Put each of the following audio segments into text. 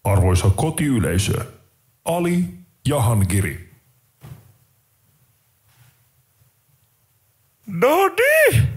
Arvoisa kotiyleisö, Ali Jahangiri. No niin!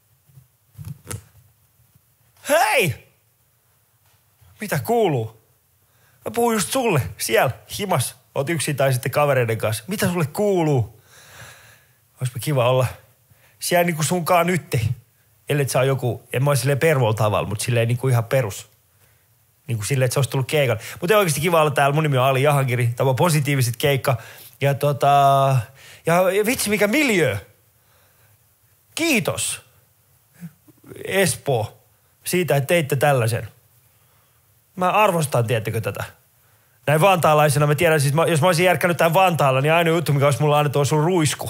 Hei! Mitä kuuluu? Mä puhun just sulle, siellä, himas. Oot yksin tai sitten kavereiden kanssa. Mitä sulle kuuluu? Oispa kiva olla siellä niinku sunkaan nytte. Ellet saa joku, en mä ois silleen pervol tavalla, mutta silleen niinku ihan perus. Niinku silleen, että se olisi tullut keikalle. Mutta oikeasti kiva olla täällä. Mun nimi on Ali Jahangiri. Tämä on positiiviset keikka. Ja ja vitsi mikä miljöö. Kiitos. Espoo. Siitä, että teitte tällaisen. Mä arvostan, tiedättekö tätä. Näin vantaalaisena mä tiedän, siis jos mä olisin järkännyt tämän Vantaalla, niin ainoa juttu, mikä olisi mulla annettu, on sun ruisku.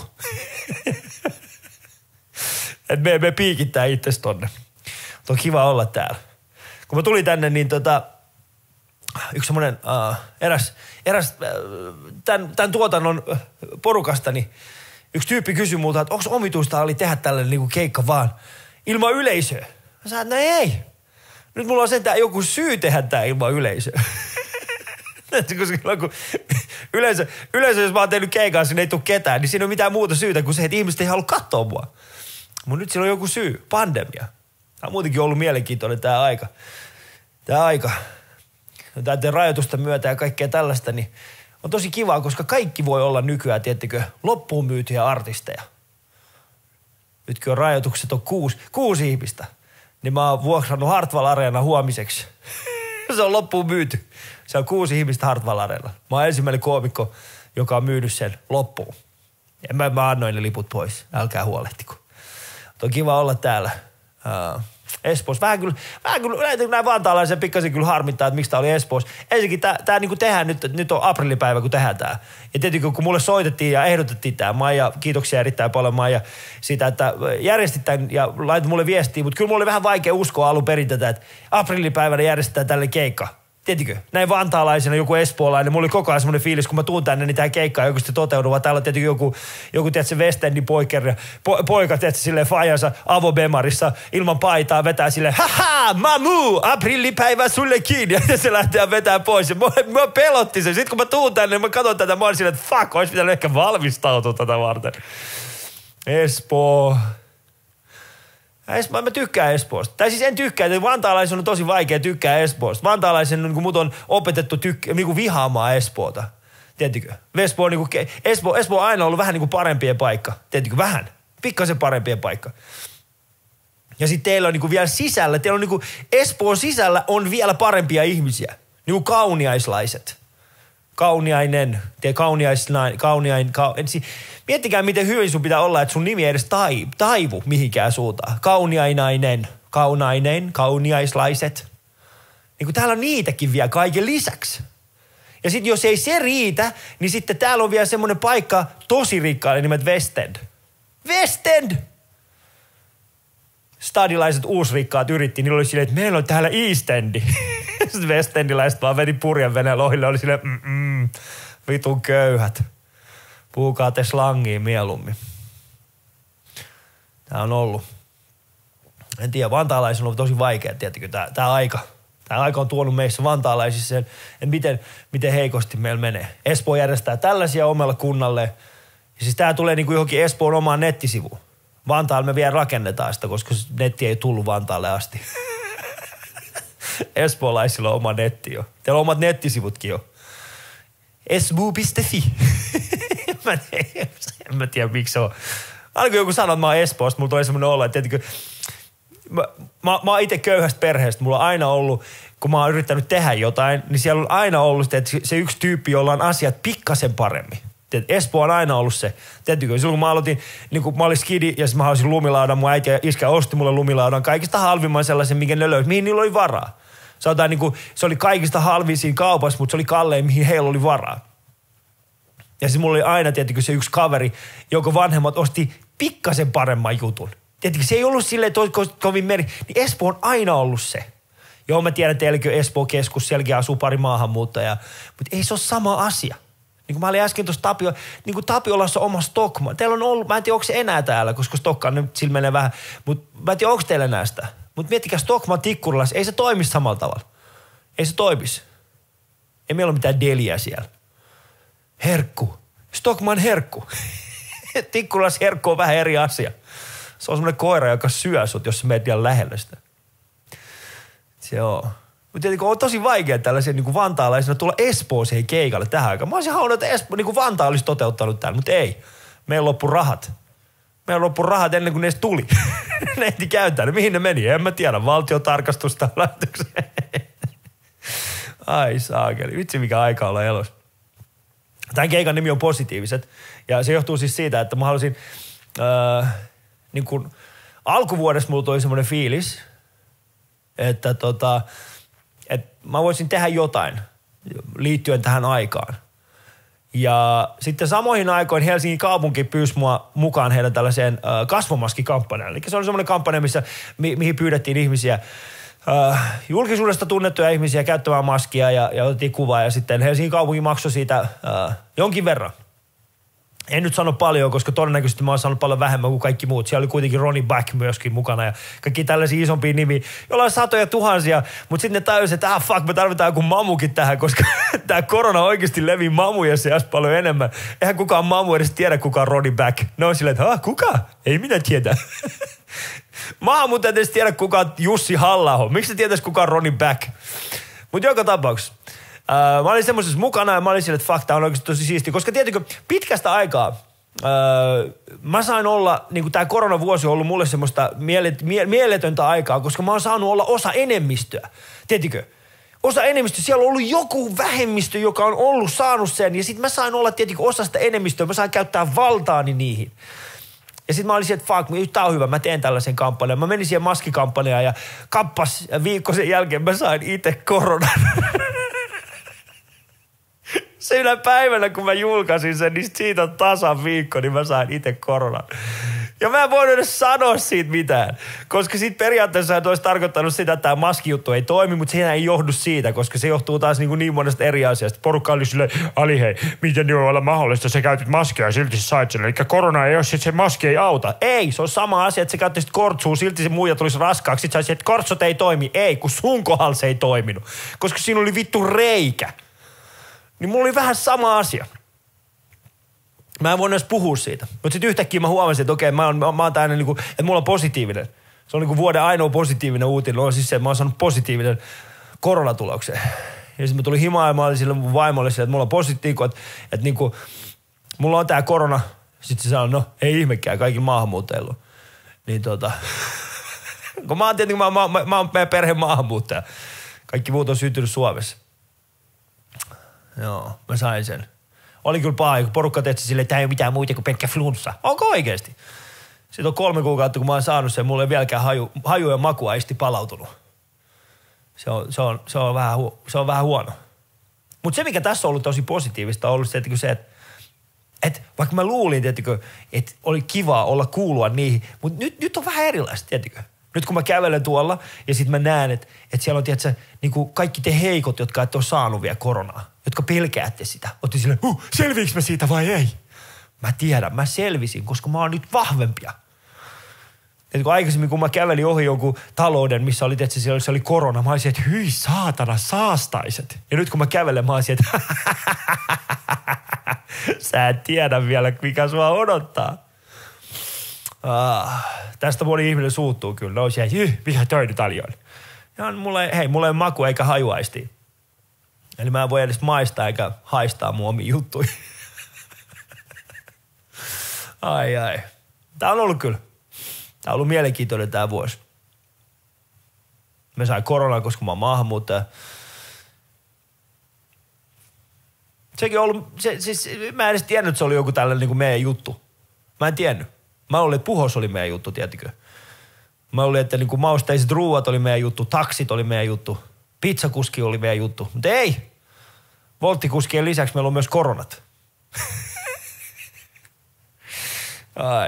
Että me piikittää itses tonne. Mutta on kiva olla täällä. Kun mä tulin tänne, niin yksi semmonen eräs tämän tuotannon porukasta, niin yksi tyyppi kysyi multa, että onko omituista oli tehdä tällainen niinku keikka vaan ilman yleisöä. Mä sanoin, että no ei. Nyt mulla on sentään joku syy tehdä tää ilman yleisöä. Koska yleensä, jos mä oon tehnyt keikaa, siinä ei tule ketään, niin siinä ei ole mitään muuta syytä kuin se, että ihmiset ei halua katsoa mua. Mutta nyt siinä on joku syy, pandemia. Tämä on muutenkin ollut mielenkiintoinen tämä aika. Tämän rajoitusten myötä ja kaikkea tällaista, niin on tosi kivaa, koska kaikki voi olla nykyään, tiettikö, loppuun myytyjä artisteja. Nytkin on rajoitukset, on kuusi ihmistä. Niin mä oon vuokrannut Hartwall Areena huomiseksi. Se on loppuun myyty. Se on 6 ihmistä Hartwall Areenalla. Mä oon ensimmäinen koomikko, joka on myynyt sen loppuun. Ja mä annoin ne liput pois. Älkää huolehtiko. On kiva olla täällä Espoossa. Vähän kyllä näin vantaalaisen pikkasen kyllä harmittaa, että miksi tää oli Espoossa. Ensinnäkin tää niinku tehdään nyt on aprillipäivä, kun tehdään tää. Ja tietenkin kun mulle soitettiin ja ehdotettiin tää, Maija, kiitoksia erittäin paljon Maija siitä, että järjestit tän ja laitit mulle viestiä, mutta kyllä mulla oli vähän vaikea uskoa alun perin tätä, että aprillipäivänä järjestetään tälle keikka. Tiedätkö, näin vantaalaisena joku espoolainen, mulla oli koko ajan semmoinen fiilis, kun mä tuun tänne, niin tää keikka on joku sitten toteudu, vaan täällä on tietenkin joku tiedätkö, West Endin poika, tiedätkö, silleen fajansa avobemarissa ilman paitaa vetää silleen, haha, mamu, aprillipäivä sullekin, ja se lähtee vetää pois, ja mä pelotti se. Sitten kun mä tuun tänne, mä katson tätä, mä olin silleen, että fuck, olisi pitänyt ehkä valmistautua tätä varten. Espoo. Mä tykkään Espoosta. Tai siis en tykkää, että vantaalaisen on tosi vaikea tykkää Espoosta. Vantaalaisen niin mut on opetettu niin vihaamaan Espoota. Tiedätkö? Espoo on aina ollut vähän niin kuin parempien paikka. Tiedätkö? Vähän. Pikkasen parempien paikka. Ja sitten teillä on niin kuin vielä sisällä, teillä on niin kuin Espoon sisällä on vielä parempia ihmisiä. Niin kuin kauniaislaiset. Kauniainen. Miettikää, miten hyvin sun pitää olla, että sun nimi ei edes taivu mihinkään suuntaan. Kauniaislaiset. Niin kuin täällä on niitäkin vielä kaiken lisäksi. Ja sitten jos ei se riitä, niin sitten täällä on vielä semmoinen paikka tosi rikkaalle nimet West End. West End! Stadilaiset uusrikkaat yritti, niillä oli silleen, että meillä on täällä East Endi. Sitten West Endiläiset vaan vedi purjeveneen lohille, oli silleen, vitun köyhät. Puhukaa te slangiin mieluummin. Tää on ollut. En tiedä, vantaalaisilla on tosi vaikea, tiedätkö, tää aika. Tää aika on tuonut meissä vantaalaisissa sen, että miten heikosti meillä menee. Espoo järjestää tällaisia omalla kunnalle. Ja siis tää tulee niinku johonkin Espoon omaan nettisivuun. Vantaalla me vielä rakennetaan sitä, koska netti ei tullut Vantaalle asti. Espoolaisilla on oma netti jo. Teillä on omat nettisivutkin jo. esbuu.fi. En mä tiedä, miksi se on. Aina kun joku sanoo, että mä oon Espoosta, mulla tulee semmoinen olo, että tietenkin, mä oon itse köyhästä perheestä. Mulla on aina ollut, kun mä oon yrittänyt tehdä jotain, niin siellä on aina ollut että se yksi tyyppi, jolla on asiat pikkasen paremmin. Espoo on aina ollut se. Tiedätkö, silloin kun mä aloitin, niin kun mä olin skidi ja mä halusin lumilaudan, mun äiti ja iskä osti mulle lumilaudan kaikista halvimman sellaisen, minkä ne löysi, mihin niillä oli varaa. Niin kuin, se oli kaikista halvin siinä kaupassa, mutta se oli kallein, mihin heillä oli varaa. Ja siis mulla oli aina, tiedätkö, se yksi kaveri, jonka vanhemmat osti pikkasen paremman jutun. Tiedätkö, se ei ollut silleen, että olisi kovin meri. Niin Espoo on aina ollut se. Joo, mä tiedän, teilläkin on Espoo-keskus, sielläkin asuu pari maahanmuuttajaa, mutta ei se ole sama asia. Niin kuin mä olin äsken tuossa niin kuin Tapiolassa oma Stockman. Teillä on ollut, mä en tiedä, onko se enää täällä, koska Stockman nyt sillä menee vähän, mutta mä en tiedä, onko teillä näistä. Mutta miettikää Stockman Tikkurilassa, ei se toimisi samalla tavalla. Ei se toimisi. Ei meillä ole mitään deliä siellä. Herkku. Stockman herkku. Tikkulas herkku on vähän eri asia. Se on semmoinen koira, joka syö sut, jos sä menet vielä lähellä sitä. Se on. Mutta tietenkin on tosi vaikea tällaisia niin vantaalaisina tulla Espooseen keikalle tähän aikaan. Mä olisin halunnut, että niin Vantaa olisi toteuttanut tämän, mutta ei. Meillä loppu rahat. Meillä loppu rahat ennen kuin ne edes tuli. Ne ehti käyttää. Mihin ne meni? En mä tiedä. Valtiotarkastusta lähtökseen. Ai saakeli. Vitsi mikä aika olla elossa. Tämän keikan nimi on Positiiviset. Ja se johtuu siis siitä, että mä halusin niin kuin alkuvuodesta mulla tuli semmoinen fiilis, että että mä voisin tehdä jotain liittyen tähän aikaan. Ja sitten samoihin aikoihin Helsingin kaupunki pyysi mua mukaan heidän tällaiseen kasvomaskikampanjaan. Eli se oli semmoinen kampanja, mihin pyydettiin ihmisiä, julkisuudesta tunnettuja ihmisiä käyttämään maskia ja otettiin kuvaa. Ja sitten Helsingin kaupunki maksoi siitä jonkin verran. En nyt sano paljon, koska todennäköisesti mä oon saanut paljon vähemmän kuin kaikki muut. Siellä oli kuitenkin Ronnie Back myöskin mukana ja kaikki tällaisia isompia nimiä, joilla on satoja tuhansia. Mutta sitten ne tajusivat, että fuck, me tarvitaan joku mamukin tähän, koska tämä korona oikeasti levii mamuja seassa paljon enemmän. Eihän kukaan mamu edes tiedä, kuka on Ronnie Back. Ne on silleen, että kuka? Ei minä tiedä. Maamu edes tiedä, kuka on Jussi Halla-aho. Miksi sä tietäisi, kuka on Ronnie Back? Mutta joka tapauksessa. Mä olin semmoisessa mukana ja mä olin sille, että fuck, tää on oikeasti tosi siistiä. Koska tietysti pitkästä aikaa mä sain olla, niin kuin tää koronavuosi on ollut mulle semmoista mieletöntä aikaa, koska mä oon saanut olla osa enemmistöä. Tiedätkö? Osa enemmistöä. Siellä on ollut joku vähemmistö, joka on saanut sen. Ja sit mä sain olla tietenkin osa sitä enemmistöä. Mä sain käyttää valtaani niihin. Ja sit mä olin että fuck, tää on hyvä, mä teen tällaisen kampanjan. Mä menin siihen maskikampanjaan ja kappas viikko sen jälkeen mä sain itse koronan. Siinä päivänä, kun mä julkaisin sen, niin siitä on tasan viikko, niin mä sain itse koronan. Ja mä en voinut edes sanoa siitä mitään, koska siitä periaatteessa olisi tarkoittanut sitä, että tämä maskijuttu ei toimi, mutta siinä ei johdu siitä, koska se johtuu taas niin monesta eri asiasta. Porukka oli silleen, Ali hei, miten voi olla mahdollista, sä käytit maskia ja silti sä sait sen. Eli korona ei ole, sit se maski ei auta. Ei, se on sama asia, että sä käyttäisit kortsua, silti se muija tulisi raskaaksi. Sit sä olisit, että kortsot ei toimi. Ei, kun sun kohdalla se ei toiminut, koska siinä oli vittu reikä. Niin mulla oli vähän sama asia. Mä en voinut edes puhua siitä. Mutta sitten yhtäkkiä mä huomasin, että okei, mä oon täällä niinku, että mulla on positiivinen. Se on niinku vuoden ainoa positiivinen uutinen. On siis se, että mä oon saanut positiivinen koronatuloksen. Ja sitten mä tulin himaan ja mä olin sille mun vaimolle sille, että mulla on positiivinen, että niinku, mulla on tää korona. Sitten se sanoi, no ei ihmekään, kaikilla maahanmuuttajilla. Niin kun mä oon tietenkin, mä oon meidän perheen maahanmuuttaja. Kaikki muut on syntynyt Suomessa. Joo, mä sain sen. Oli kyllä paha, kun porukka tehti silleen, että ei ole mitään muuta kuin pelkkä flunssa. Onko oikeasti? Sitten on 3 kuukautta, kun mä oon saanut sen, mulla ei vieläkään haju ja makuaisti palautunut. Se on vähän huono. Mutta se, mikä tässä on ollut tosi positiivista, on ollut se, että vaikka mä luulin, että oli kiva olla kuulua niihin, mutta nyt on vähän erilaista, tiettikö? Nyt kun mä kävelen tuolla ja sit mä näen, että siellä on, tiedätkö, niin kuin kaikki te heikot, jotka ette ole saanut vielä koronaa, jotka pelkäätte sitä. Otti silleen, selviinkö mä siitä vai ei? Mä tiedän, mä selvisin, koska mä oon nyt vahvempia. Ja kun aikaisemmin, kun mä kävelin ohi jonkun talouden, missä oli, tiedätkö, siellä oli korona, mä olisin, että hyi saatana, saastaiset. Ja nyt kun mä kävelen, mä olisin, että sä et tiedä vielä, mikä sua odottaa. Tästä moni ihminen suuttuu kyllä. No siellä, mikä toi nyt oli? Ja mulla ei ole maku eikä hajuaisti. Eli mä en voi edes maistaa eikä haistaa mun omiin juttuihin. Ai. Tää on ollut kyllä. Tää on ollut mielenkiintoinen tää vuosi. Mä sain koronaa, koska mä oon maahanmuuttaja. Sekin on ollut, mä en edes tiennyt, että se oli joku tällainen niin kuin meidän juttu. Mä en tiennyt. Mä olin, että puhos oli meidän juttu, tiettikö? Mä olin, että niin kuin mausteiset ruuat oli meidän juttu, taksit oli meidän juttu, pizzakuski oli meidän juttu. Mutta ei! Volttikuskien lisäksi meillä on myös koronat. Ai.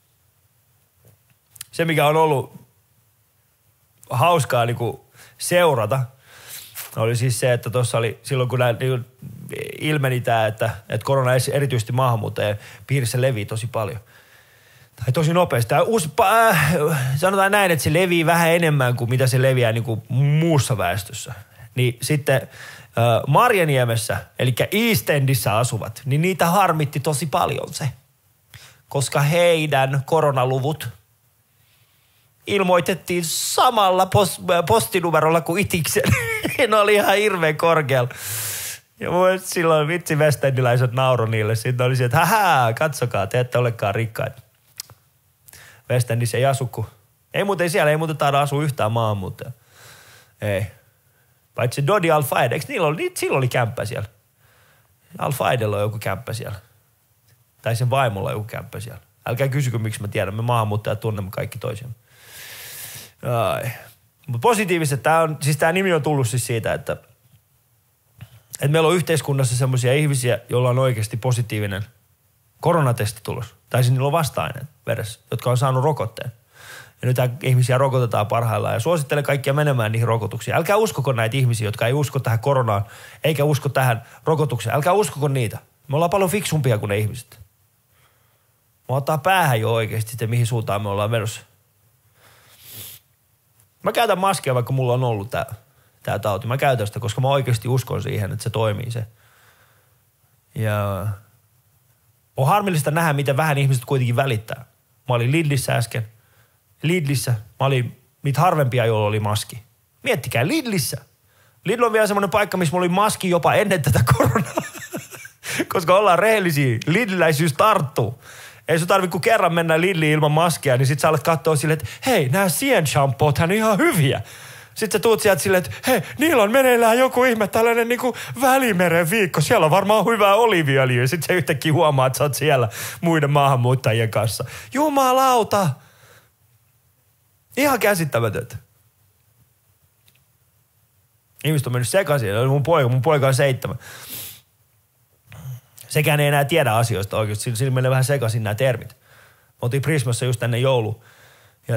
Se, mikä on ollut hauskaa niin kuin seurata, oli siis se, että tuossa oli silloin, kun ilmeni tämä, että korona erityisesti maahanmuuttajien piirissä levii tosi paljon. Tai tosi nopeasti. Sanotaan näin, että se levii vähän enemmän kuin mitä se leviää niin kuin muussa väestössä. Niin sitten Marjaniemessä, eli Eastendissä asuvat, niin niitä harmitti tosi paljon se. Koska heidän koronaluvut ilmoitettiin samalla postinumerolla kuin Itiksen. Ne oli ihan hirveän korkealla. Ja silloin vitsi westendiläiset nauroi niille. Sitten oli se, että katsokaa, te ette olekaan rikkaita. Westendissä ei asu, kun siellä ei muuten taida asua yhtään maahanmuuttajaa. Ei. Paitsi Dodi Al-Faide, eikö sillä oli kämppä siellä? Al-Faidella on joku kämppä siellä. Tai sen vaimolla on joku kämppä siellä. Älkää kysykö, miksi mä tiedän. Me maahanmuuttajat tunnemme kaikki toisiamme. Mutta positiivisesti, tämä nimi on tullut siis siitä, että meillä on yhteiskunnassa semmoisia ihmisiä, joilla on oikeasti positiivinen koronatesti tulos. Tai siis niillä on vasta-aineet veressä, jotka on saanut rokotteen. Ja nyt ihmisiä rokotetaan parhaillaan ja suosittelen kaikkia menemään niihin rokotuksiin. Älkää uskoko näitä ihmisiä, jotka ei usko tähän koronaan, eikä usko tähän rokotukseen. Älkää uskoko niitä. Me ollaan paljon fiksumpia kuin ne ihmiset. Mä ottaa päähän jo oikeasti sitten, mihin suuntaan me ollaan menossa. Mä käytän maskia, vaikka mulla on ollut tää tauti. Mä käytän sitä, koska mä oikeasti uskon siihen, että se toimii se. Ja on harmillista nähdä, miten vähän ihmiset kuitenkin välittää. Mä olin Lidlissä äsken. Mä olin niitä harvempia, joilla oli maski. Miettikää, Lidlissä. Lidl on vielä semmoinen paikka, missä mulla oli maski jopa ennen tätä koronaa. Koska ollaan rehellisiä. Lidliläisyys tarttuu. Ei sun tarvitse kun kerran mennä Lidliin ilman maskia, niin sit sä alat katsoa silleen, että hei, nää sien-shampoothan on ihan hyviä. Sitten sä tuut sieltä silleen, että hei, niillä on meneillään joku ihme, tällainen niinku Välimeren viikko. Siellä on varmaan hyvää oliiviöljyä. Sitten sä yhtäkkiä huomaat, että sä oot siellä muiden maahanmuuttajien kanssa. Jumalauta! Ihan käsittämätöntä. Ihmiset on mennyt sekaisin. Mun poika on 7. Sekään ei enää tiedä asioista oikeasti. Sillä menee vähän sekaisin nämä termit. Me oltiin Prismassa just ennen joulua. Ja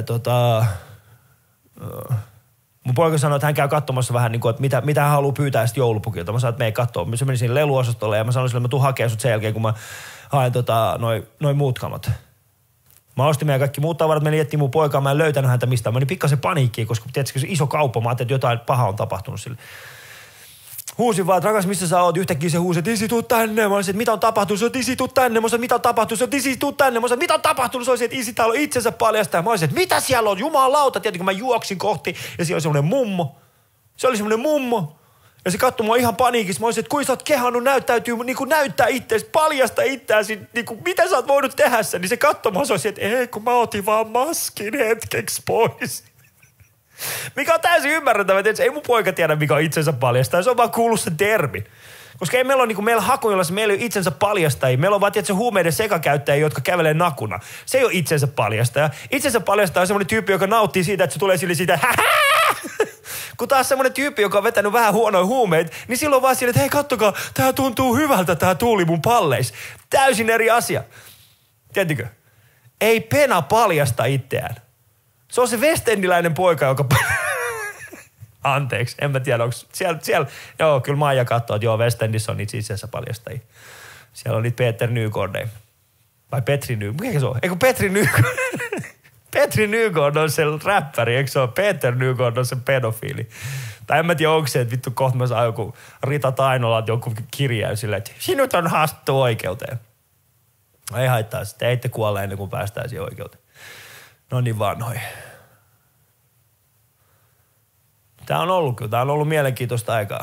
mun poika sanoi, että hän käy katsomassa vähän niin kuin, että mitä hän haluaa pyytää sitten joulupukilta. Mä sanoin, että mene kattoo. Se meni siinä leluosastolle ja mä sanoin sille, että mä tuun hakemaan sut sen jälkeen, kun mä haen noi muut kamat. Mä ostin meidän kaikki muut tavarat, me liettiin mun poikaa, mä en löytänyt häntä mistään. Mä olin pikkasen paniikkiin, koska tiedätkö, se iso kauppa, mä ajattelin, että jotain pahaa on tapahtunut sille. Huusin vaan, että rakas, missä sä oot? Yhtäkkiä se huusi, että isi, tuu tänne. Mä olisin, että mitä on tapahtunut? Se on, isi, tuu tänne. Mä olisin, mitä on tapahtunut? Se on, isi, tuu tänne. Mä olisin, mitä on tapahtunut? Se olisi, että isi, täällä on itsensä paljastaa. Mä olisin, että mitä siellä on? Jumalauta. Tiedätkö, mä juoksin kohti ja siellä oli semmoinen mummo. Se oli semmoinen mummo. Ja se katsoi mua ihan paniikissa. Mä olisin, että kun sä oot kehannut näyttää itseäsi, paljasta itseäsi, mitä sä oot voinut tehdä sen? Niin se katsoi mua, se olisi, että ei, kun mä otin vaan maskin hetkeksi pois. Mikä on täysin ymmärrettävä, että ei mun poika tiedä, mikä on itsensä paljastaa. Se on vaan kuullut sen termin. Koska ei meillä ole meillä Hakoilassa, meillä ei ole itsensä paljastajia. Meillä on vaan tietysti huumeiden sekakäyttäjiä, jotka kävelee nakuna. Se ei ole itsensä paljastaja. Itsensä paljastaja on semmoinen tyyppi, joka nauttii siitä, että se tulee sille siitä kun taas semmoinen tyyppi, joka on vetänyt vähän huonoja huumeita, niin silloin vaan sille, että hei kattokaa, tää tuntuu hyvältä, tää tuuli mun palleis. Täysin eri asia. Tiedätkö? Ei pena paljasta itseään. Se on se westendiläinen poika, joka... Anteeksi, en mä tiedä, onko siellä... Joo, kyllä Maija katsoo, että joo, Westendissä on niitä sisässä paljastajia. Siellä on niitä Peter Nygård. Vai Petri Nygård. Mikä se on? Eikö Petri Nygård? Petri Nygård on se räppäri, eikö se ole? Peter Nygård on se pedofiili. Tai en mä tiedä, onko se, että vittu kohta mä saan joku Rita Tainolalta joku kirjain silleen, että sinut on haastettu oikeuteen. Ei haittaa sitä, ette kuolla ennen kuin päästään siihen oikeuteen. No niin vanhoja. Tää on ollut mielenkiintoista aikaa.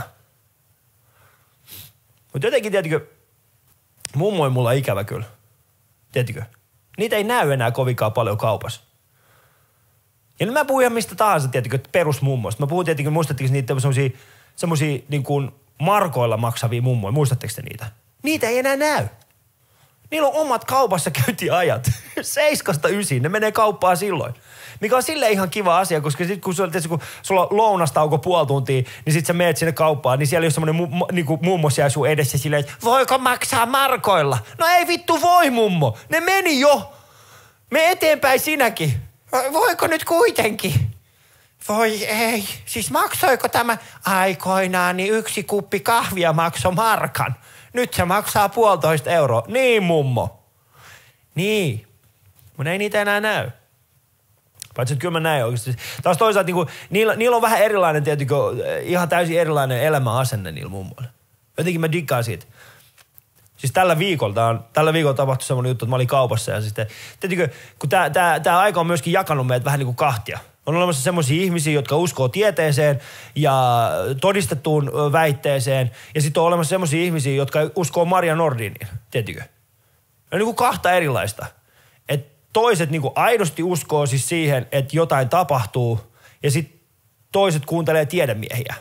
Mutta jotenkin, tiedätkö, mummo on mulla ikävä kyllä. Tiedätkö? Niitä ei näy enää kovinkaan paljon kaupassa. Ja nyt mä puhun ihan mistä tahansa, tiedätkö, perusmummoista. Mä puhun, tiedätkö, muistatteko niitä semmosia niin kuin markoilla maksavia mummoja, muistatteko te niitä? Niitä ei enää näy. Niillä on omat kaupassa käyntiajat. 7-9, ne menee kauppaan silloin. Mikä on silleen ihan kiva asia, koska sit kun sulla on lounastauko puoli tuntia, niin sit sä meet sinne kauppaan, niin siellä on semmonen niinku mummo siellä sun edessä silleen, että voiko maksaa markoilla? No ei vittu voi mummo, ne meni jo. Me eteenpäin sinäkin. Voiko nyt kuitenkin? Voi ei, siis maksoiko tämä aikoinaan, niin 1 kuppi kahvia maksoi markan. Nyt se maksaa 1,5 euroa. Niin, mummo. Niin. Mutta ei niitä enää näy. Paitsi, että kyllä mä näin oikeasti. Taas toisaalta niin kuin, niillä on vähän erilainen, tietysti, ihan täysin erilainen elämäasenne niillä mummoilla. Jotenkin mä dikkaan siitä. Siis tällä viikolla tapahtui semmoinen juttu, että mä olin kaupassa ja sitten, tietysti, kun tää aika on myöskin jakanut meidät vähän niin kuin kahtia. On olemassa semmoisia ihmisiä, jotka uskoo tieteeseen ja todistettuun väitteeseen. Ja sitten on olemassa semmoisia ihmisiä, jotka uskoo Maria Nordiniin, tietykö? On niin kuin kahta erilaista. Et toiset niin kuin aidosti uskoo siis siihen, että jotain tapahtuu ja sitten toiset kuuntelee tiedemiehiä.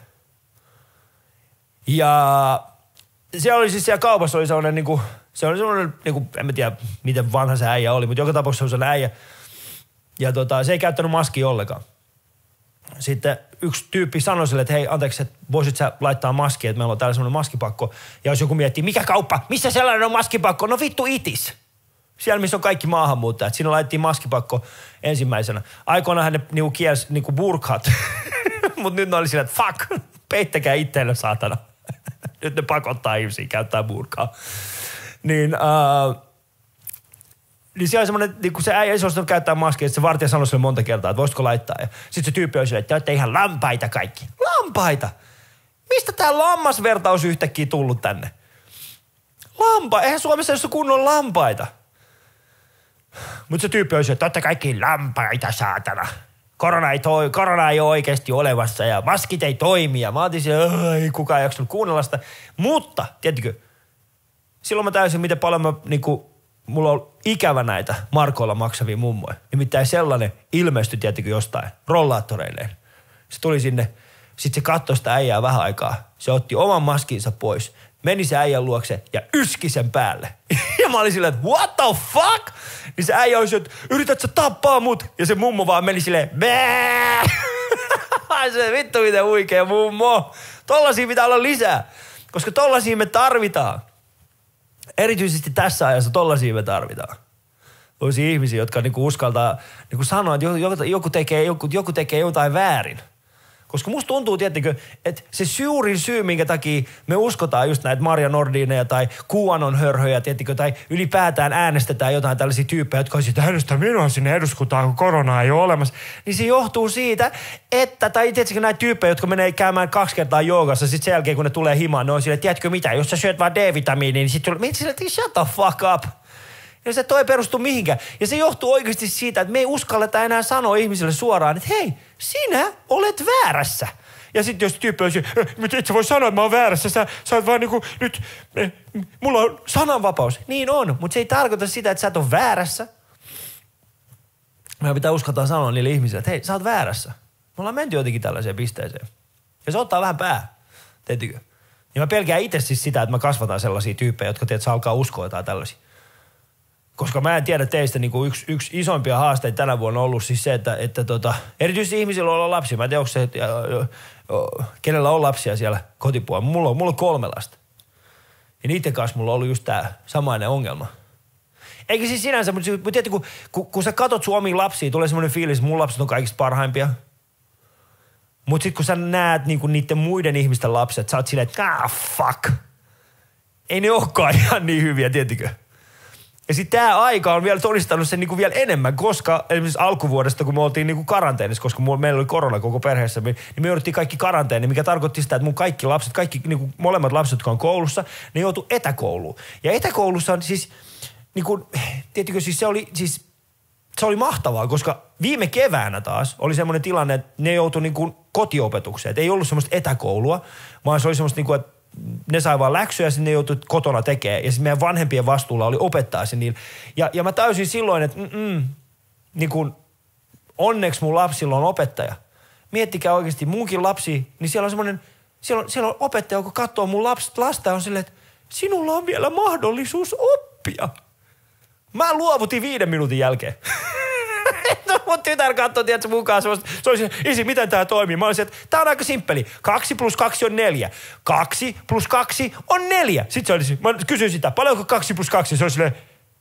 Ja siellä oli siis siellä kaupassa oli sellainen niinku, en mä tiedä miten vanha se äijä oli, mutta joka tapauksessa se oli äijä. Ja se ei käyttänyt maskia ollenkaan. Sitten yksi tyyppi sanoi sille, että hei anteeksi, että voisit sä laittaa maskia, että meillä on täällä semmoinen maskipakko. Ja jos joku miettii, mikä kauppa, missä sellainen on maskipakko? No vittu itis. Siellä missä on kaikki maahanmuuttajat. Siinä laitettiin maskipakko ensimmäisenä. Aikoinaan ne niinku kielsi niinku burkat. Mutta nyt ne oli sillä, että fuck, peittäkää itteille saatana. Nyt ne pakottaa ihmisiä käyttää burkaa. Niin siellä oli semmoinen, niin kun se ei suostunut käyttää maskia, se vartija sanoi sille monta kertaa, että voisitko laittaa. Ja sitten se tyyppi oli sille, että te olette ihan lampaita kaikki. Lampaita? Mistä tää lammasvertaus yhtäkkiä tullut tänne? Eihän Suomessa ole kunnon lampaita. Mutta se tyyppi oli sille, että olette kaikki lampaita, saatana. Korona ei ole oikeasti olemassa ja maskit ei toimi. Ja mä otin siellä, ei kukaan jaksanut kuunnella sitä. Mutta, tiedätkö, silloin mä täysin, miten paljon mulla on ikävä näitä markoilla maksavia mummoja. Nimittäin sellainen ilmestyi, tiedätkö, jostain rollaattoreilleen. Se tuli sinne, sitten se katsoi sitä äijää vähän aikaa. Se otti oman maskinsa pois, meni se äijän luokse ja yski sen päälle. Ja mä olin silleen, että what the fuck? Niin se äijä oli silleen, että yrität sä tappaa mut? Ja se mummo vaan meni silleen, bää! Se vittu miten huikea mummo. Tollasia pitää olla lisää, koska tollasia me tarvitaan. Erityisesti tässä ajassa tollasia me tarvitaan. Toisia ihmisiä, jotka niinku uskaltaa niinku sanoa, että joku tekee jotain väärin. Koska musta tuntuu, tiettikö, että se suurin syy, minkä takia me uskotaan just näitä Maria Nordineja tai QAnon hörhöjä, tiettikö, tai ylipäätään äänestetään jotain tällaisia tyyppejä, jotka olisivat, että äänestä minua sinne eduskuntaan, kun koronaa ei ole olemassa. Niin se johtuu siitä, että, tai tiettikö näitä tyyppejä, jotka menee käymään 2 kertaa joogassa, sitten sen jälkeen, kun ne tulee himaan, ne on silleen, tiedätkö mitä, jos sä syöt vaan D-vitamiinia, niin sitten tulee, shut the fuck up. Ja se toi perustuu mihinkään. Ja se johtuu oikeasti siitä, että me ei uskalleta enää sanoa ihmisille suoraan, että hei, sinä olet väärässä. Ja sitten jos tyyppi olisi, mutta et sä voi sanoa, että mä oon väärässä, sä oot vaan niinku nyt, mulla on sananvapaus. Niin on, mutta se ei tarkoita sitä, että sä et ole väärässä. Meidän pitää uskaltaa sanoa niille ihmisille, että hei, sä oot väärässä. Me ollaan menty jotenkin tällaiseen pisteeseen. Ja se ottaa vähän pää, teettekö? Ja mä pelkään itse siis sitä, että mä kasvataan sellaisia tyyppejä, jotka tiedät, sä alkaa uskoa jotain tällaisia. Koska mä en tiedä teistä, niin kuin yksi isompia haasteita tänä vuonna on ollut siis se, että erityisesti ihmisillä on lapsia. Mä en tiedä, onko se, kenellä on lapsia siellä kotipuolella. Mulla on 3 lasta. Ja niiden kanssa mulla on ollut just tää samainen ongelma. Eikä siis sinänsä, mutta tiedätkö, kun sä katot sun omiin lapsia, tulee semmoinen fiilis, että mun lapset on kaikista parhaimpia. Mutta sitten kun sä näet niinku niiden muiden ihmisten lapset, sä oot silleen, että fuck. Ei ne olekaan ihan niin hyviä, tiedätkö? Ja sitten tämä aika on vielä todistanut sen niinku vielä enemmän, koska esimerkiksi alkuvuodesta, kun me oltiin niinku karanteenissa, koska meillä oli korona koko perheessä, niin me jouduttiin kaikki karanteeni, mikä tarkoitti sitä, että mun kaikki lapset, niinku molemmat lapset, jotka on koulussa, ne joutui etäkouluun. Ja etäkoulussa on siis, niinku, tiedätkö, siis se oli mahtavaa, koska viime keväänä taas oli semmoinen tilanne, että ne joutui niinku kotiopetukseen. Et ei ollut semmoista etäkoulua, vaan se oli semmoista niinku, että ne sai vaan läksyjä ja sitten ne joutui kotona tekemään. Ja sitten meidän vanhempien vastuulla oli opettaa se niille. Ja mä täysin silloin, että niin kun, onneksi mun lapsilla on opettaja. Miettikää oikeasti munkin lapsi, niin siellä on semmoinen, siellä on opettaja, joka katsoo mun lasta ja on silleen, että sinulla on vielä mahdollisuus oppia. Mä luovutin 5 minuutin jälkeen. No, mun tytär katsoi, tiedätkö, mukaan semmoista. Se oli se, isi, miten tää toimii? Mä olisin, että tää on aika simppeli. 2 + 2 on 4. 2 + 2 on 4. Sitten se oli, mä kysyin sitä, paljonko 2 + 2? Se oli silleen,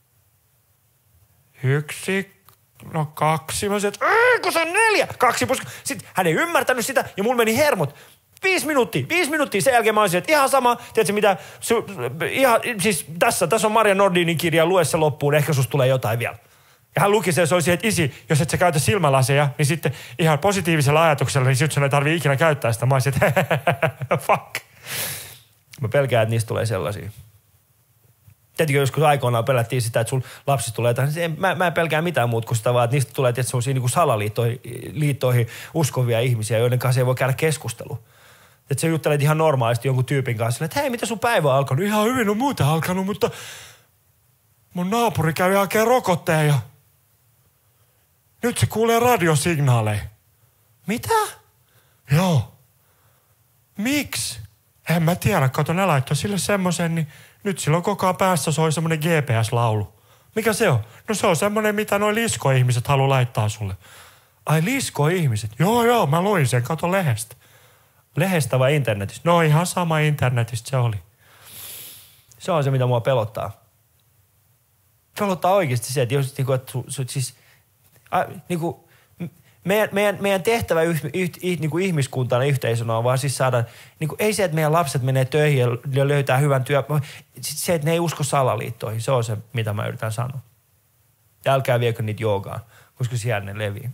1, no 2. Mä olisin, että kun se on 4. 2 + 2. Sitten hän ei ymmärtänyt sitä ja mulla meni hermot. 5 minuuttia. Sen jälkeen mä olisin, että ihan sama, tiedätkö mitä, ihan, siis tässä on Maria Nordinin kirja, lue se loppuun, ehkä susta tulee jotain vielä. Ja hän luki sen, se oli siihen, että isi, jos et sä käytä silmälaseja, niin sitten ihan positiivisella ajatuksella, niin sitten sun ei tarvitse ikinä käyttää sitä. Mä olisin, että fuck. Mä pelkään, että niistä tulee sellaisia. Tietenkin joskus aikoinaan pelättiin sitä, että sun lapsista tulee jotain. Mä en pelkää mitään muuta kuin sitä vaan, että niistä tulee sellaisia niin kuin salaliittoihin uskovia ihmisiä, joiden kanssa ei voi käydä keskustelua. Että sä juttelet ihan normaalisti jonkun tyypin kanssa, että hei, mitä sun päivä on alkanut? Ihan hyvin on muuten alkanut, mutta mun naapuri kävi hakemaan rokotteen ja nyt se kuulee radiosignaaleja. Mitä? Joo. Miksi? En mä tiedä, kato ne laittoi sille semmoisen, niin nyt silloin koko ajan päässä soi semmoinen GPS-laulu. Mikä se on? No se on semmoinen, mitä noi liskoihmiset haluaa laittaa sulle. Ai liskoihmiset? Joo, mä luin sen, kato lehdestä. Lehdestä vai internetistä? No ihan sama internetistä se oli. Se on se, mitä mua pelottaa. Pelottaa oikeasti se, että jos siis meidän tehtävä niin ihmiskuntana yhteisönä on vaan siis saada, niin kuin, ei se, että meidän lapset menee töihin ja löytää hyvän työn, se, että ne ei usko salaliittoihin, se on se, mitä mä yritän sanoa. Ja älkää viekö niitä joogaan, koska siellä ne levii.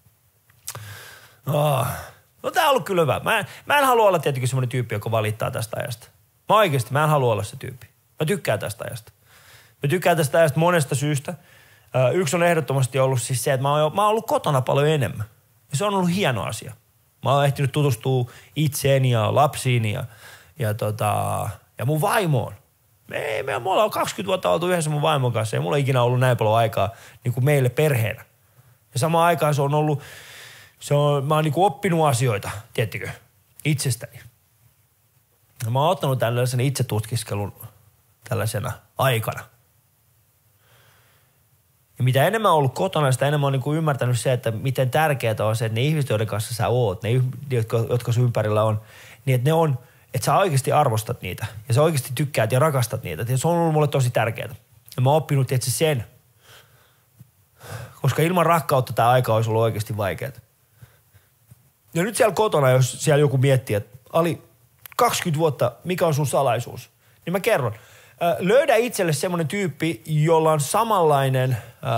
No tää on ollut kyllä hyvä. Mä en halua olla tietenkin semmoinen tyyppi, joka valittaa tästä ajasta. Mä en halua olla se tyyppi. Mä tykkään tästä ajasta. Mä tykkään tästä ajasta monesta syystä. Yksi on ehdottomasti ollut siis se, että mä oon ollut kotona paljon enemmän. Ja se on ollut hieno asia. Mä oon ehtinyt tutustua itseeni ja lapsiini ja mun vaimoon. Me ollaan 20 vuotta oltu yhdessä mun vaimon kanssa ja mulla ei ikinä ollut näin paljon aikaa niin kuin meille perheenä. Ja samaan aikaan se on ollut, mä oon niin kuin oppinut asioita, tiettikö, itsestäni. Ja mä oon ottanut tällaisen itsetutkiskelun tällaisena aikana. Ja mitä enemmän on ollut kotona, sitä enemmän on niin kuin ymmärtänyt se, että miten tärkeää on se, että ne ihmiset, joiden kanssa sä oot, ne jotka sun ympärillä on, niin että ne on, että sä oikeasti arvostat niitä. Ja sä oikeasti tykkäät ja rakastat niitä. Ja se on ollut mulle tosi tärkeää. Ja mä oon oppinut tietysti sen. Koska ilman rakkautta tämä aika olisi ollut oikeasti vaikeaa. Ja nyt siellä kotona, jos siellä joku miettii, että Ali, 20 vuotta, mikä on sun salaisuus? Niin mä kerron. Löydä itselle semmoinen tyyppi, jolla on samanlainen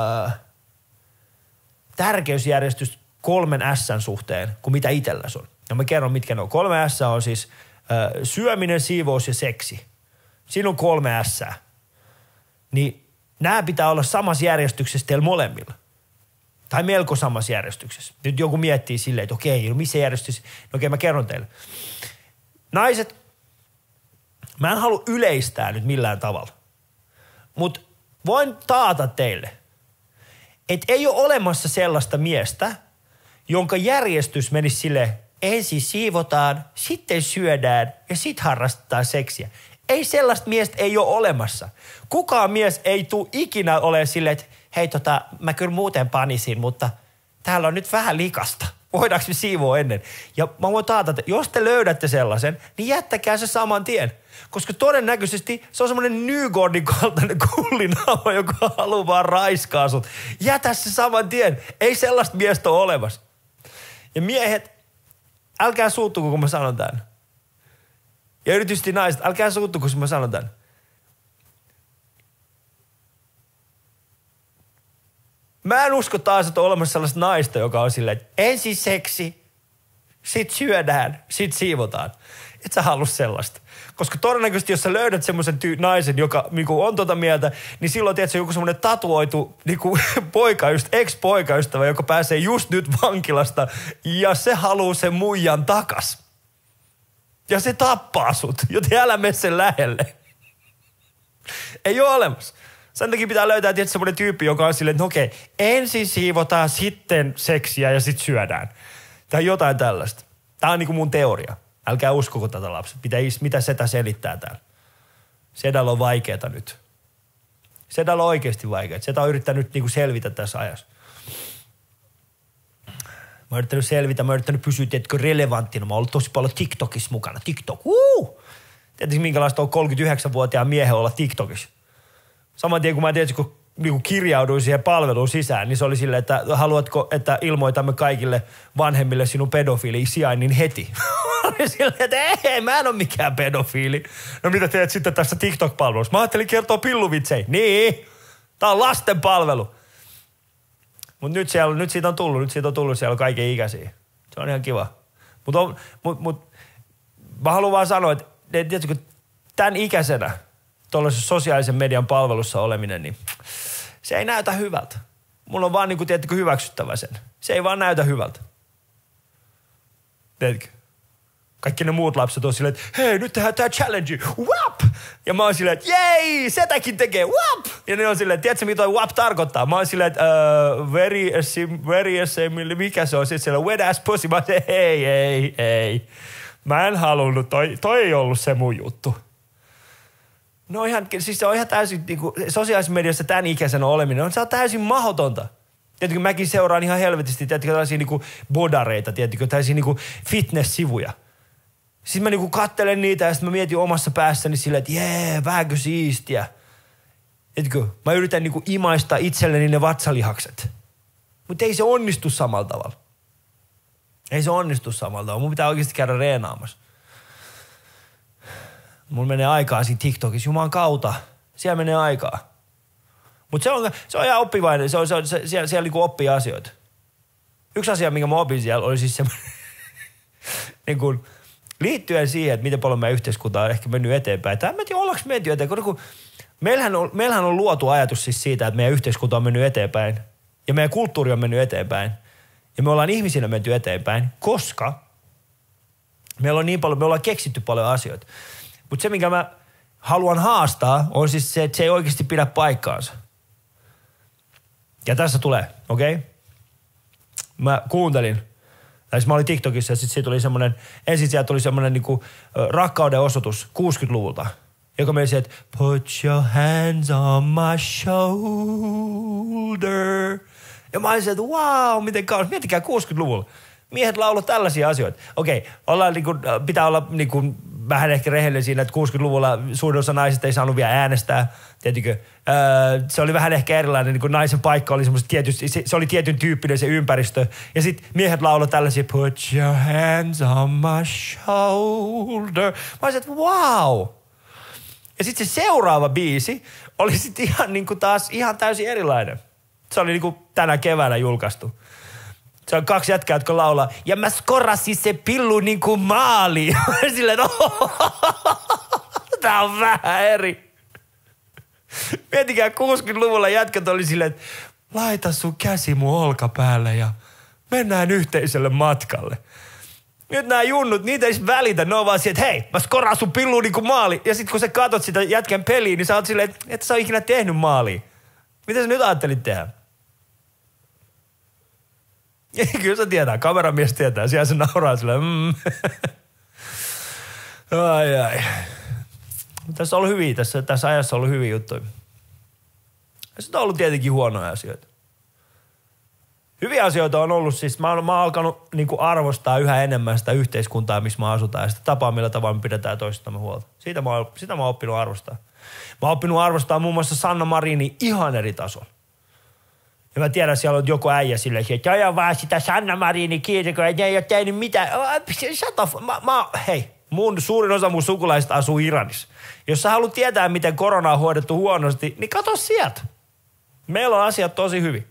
tärkeysjärjestys 3 S:n suhteen kuin mitä itselläsi on. Ja mä kerron, mitkä ne on. 3 S on siis syöminen, siivous ja seksi. Siinä on 3 S. Niin nämä pitää olla samassa järjestyksessä teillä molemmilla. Tai melko samassa järjestyksessä. Nyt joku miettii silleen, että okei, no missä järjestys? No okei, mä kerron teille. Naiset, mä en halua yleistää nyt millään tavalla. Mutta voin taata teille, että ei ole olemassa sellaista miestä, jonka järjestys menisi silleen, ensin siivotaan, sitten syödään ja sitten harrastetaan seksiä. Ei sellaista miestä ei ole olemassa. Kukaan mies ei tule ikinä olemaan silleen, että hei mä kyllä muuten panisin, mutta täällä on nyt vähän likasta. Voidaanko me siivoa ennen? Ja mä voin taata, että jos te löydätte sellaisen, niin jättäkää se saman tien. Koska todennäköisesti se on semmoinen Nygårdin kaltainen kullinauha, joka haluaa vaan raiskaa sut. Jätä se saman tien. Ei sellaista miestä ole olemassa. Ja miehet, älkää suuttuko, kun mä sanon tämän. Ja erityisesti naiset, älkää suuttuko, kun mä sanon tämän. Mä en usko taas, että on olemassa sellaista naista, joka on silleen, että ensin seksi, sit syödään, sit siivotaan. Et sä halua sellaista. Koska todennäköisesti, jos sä löydät semmoisen naisen, joka niinku on tota mieltä, niin silloin tiedätkö joku semmoinen tatuoitu niinku ex-poikaystävä, joka pääsee just nyt vankilasta ja se haluaa sen muijan takas. Ja se tappaa sut, joten älä mene sen lähelle. Ei ole olemassa. Sen takia pitää löytää tietysti semmoinen tyyppi, joka on silleen, että okei, ensin siivotaan, sitten seksiä ja sitten syödään. Tai jotain tällaista. Tämä on niinku mun teoria. Älkää uskoko tätä lapset. Mitä setä selittää täällä? Sedällä on vaikeeta nyt. Sedällä on oikeasti vaikeeta. Setä on yrittänyt niinku selvitä tässä ajassa. Mä oon yrittänyt selvitä, mä oon yrittänyt pysyä, tiedätkö, relevanttina. Mä oon ollut tosi paljon TikTokissa mukana. TikTok, Tiedätkö, minkälaista on 39-vuotiaan miehen olla TikTokissa? Saman tien, kun mä tiedätkö, kun kirjauduin siihen palveluun sisään, niin se oli silleen, että haluatko, että ilmoitamme kaikille vanhemmille sinun pedofiili-sijainnin heti. Oli silleen, että ei, mä en ole mikään pedofiili. No mitä teet sitten tässä TikTok-palvelussa? Mä ajattelin kertoa pilluvitsejä. Niin, tää on lasten palvelu. Mutta nyt siitä on tullut siellä kaiken ikäisiä. Se on ihan kiva. Mutta mä haluan vaan sanoa, että tiedätkö, tämän ikäisenä tuollaisessa sosiaalisen median palvelussa oleminen, niin se ei näytä hyvältä. Mulla on vaan niin kuin, tiedätkö, hyväksyttävä sen. Se ei vaan näytä hyvältä. Tiedätkö? Kaikki ne muut lapset on silleen, että hei, nyt tehdään tää challenge. Wap! Ja mä oon silleen, että jei, setäkin tekee. Wap! Ja ne on silleen, että tiedätkö, mitä wap tarkoittaa? Mä oon silleen, että very assembly, mikä se on? Sitten siellä wet ass pussy. Mä oon silleen, ei. Mä en halunnut, toi ei ollut se mun juttu. No ihan, siis se on ihan täysin, niinku, sosiaalisessa mediassa tämän ikäisenä oleminen, se on täysin mahdotonta. Tiedätkö, mäkin seuraan ihan helvetisti, tiedätkö, tällaisia niinku bodareita, tiedätkö, tällaisia niinku fitness-sivuja. Sitten mä niinku kattelen niitä ja sitten mä mietin omassa päässäni silleen, että jee, vähänkö siistiä. Tiedätkö, mä yritän niinku imaista itselleni ne vatsalihakset. Mutta ei se onnistu samalla tavalla. Mun pitää oikeasti käydä reenaamassa. Mulla menee aikaa siinä TikTokissa, Jumalan kautta. Siellä menee aikaa. Mutta se on ihan oppivainen, siellä niinku oppii asioita. Yksi asia, minkä mä opin siellä, oli siis semmoinen, niin kuin, liittyen siihen, että miten paljon meidän yhteiskunta on ehkä mennyt eteenpäin. Tai en tiedä, ollaanko menty eteenpäin, kun meillähän on luotu ajatus siis siitä, että meidän yhteiskunta on mennyt eteenpäin. Ja meidän kulttuuri on mennyt eteenpäin. Ja me ollaan ihmisinä menty eteenpäin, koska meillä on niin paljon, me ollaan keksitty paljon asioita. Mutta se, minkä mä haluan haastaa, on siis se, että se ei oikeasti pidä paikkaansa. Ja tässä tulee, okei? Mä kuuntelin, mä olin TikTokissa ja sitten siitä tuli semmoinen, ensin sieltä tuli semmoinen niinku rakkauden osoitus 60-luvulta, joka meni siihen, että put your hands on my shoulder. Ja mä olin se, että wow, miten kaunis, miettikää 60-luvulla. Miehet lauloi tällaisia asioita. Okei, pitää olla niinku vähän ehkä rehellinen siinä, että 60-luvulla suurin osa naisista ei saanut vielä äänestää. Tiedätkö? Se oli vähän ehkä erilainen, niin kuin naisen paikka oli se oli tietyn tyyppinen se ympäristö. Ja sitten miehet lauloi tällaisia, put your hands on my shoulder. Mä olisin, että wow. Ja sitten se seuraava biisi oli sitten ihan niin kuin taas ihan täysin erilainen. Se oli niin kuin tänä keväänä julkaistu. Se on 2 jätkää, jotka laulaa, ja mä skorasin se pillu niin kuin maali. Silleen, tää on vähän eri. Mietikää, 60-luvulla jätkät oli silleen, että laita sun käsi mun olkapäälle ja mennään yhteiselle matkalle. Nyt nämä junnut, niitä ei välitä, ne on vaan siihen, että hei, mä skoraan sun pillu niin kuin maali. Ja sit kun sä katot sitä jätkän peliä, niin sä oot silleen, että sä oot ikinä tehnyt maalia. Mitä sä nyt ajattelit tehdä? Kyllä se tietää, kameramies tietää. Siellä se nauraa silleen, Ai. Tässä on ollut hyviä, tässä ajassa on ollut hyviä juttuja. Sitten on ollut tietenkin huonoja asioita. Hyviä asioita on ollut siis, mä oon alkanut niin kuin arvostaa yhä enemmän sitä yhteiskuntaa, missä me asutaan ja sitä tapaa, millä tavalla me pidetään toisistamme huolta. Sitä mä oon oppinut arvostaa. Mä oon oppinut arvostaa muun muassa Sanna Marinin ihan eri tasolla. Ja mä tiedän, siellä on joku äijä silleen, että aja vaan sitä Sanna Marinin kiinni, kun ei ole tehnyt mitään. Hei, suurin osa mun sukulaisista asuu Iranissa. Jos sä haluat tietää, miten korona on hoidettu huonosti, niin kato sieltä. Meillä on asiat tosi hyvin.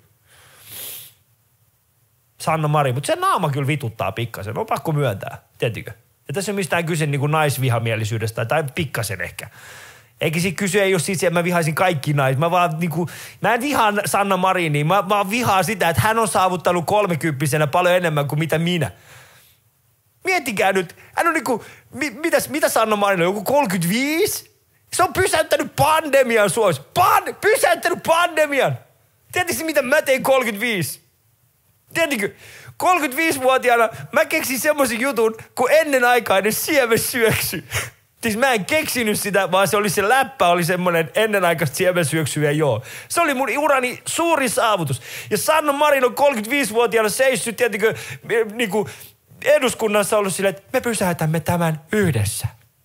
Sanna Marin, mutta se naama kyllä vituttaa pikkasen. On pakko myöntää, tiettikö? Ja tässä ei ole mistään kyse niin kuin naisvihamielisyydestä, tai pikkasen ehkä. Eikä siitä kysyä, ei ole siitä, että mä vihaisin kaikki naiset. Mä en vihaa Sanna Marinia. Mä vaan vihaan sitä, että hän on saavuttanut 30-vuotiaana paljon enemmän kuin mitä minä. Miettikää nyt. Hän on niinku, mitä Sanna Marin on, joku 35? Se on pysäyttänyt pandemian Suomessa. Pysäyttänyt pandemian! Tiedätkö mitä mä tein 35? Tiedätkö, 35-vuotiaana mä keksin semmoisen jutun kuin ennenaikainen siemensyöksy. Siis mä en keksinyt sitä, vaan se läppä oli semmoinen ennenaikaista siemensyöksyä, joo. Se oli mun urani suuri saavutus. Ja Sanna Marin on 35-vuotiaana seissyt, tietenkin niinku eduskunnassa ollut silleen, että me pysäytämme tämän yhdessä.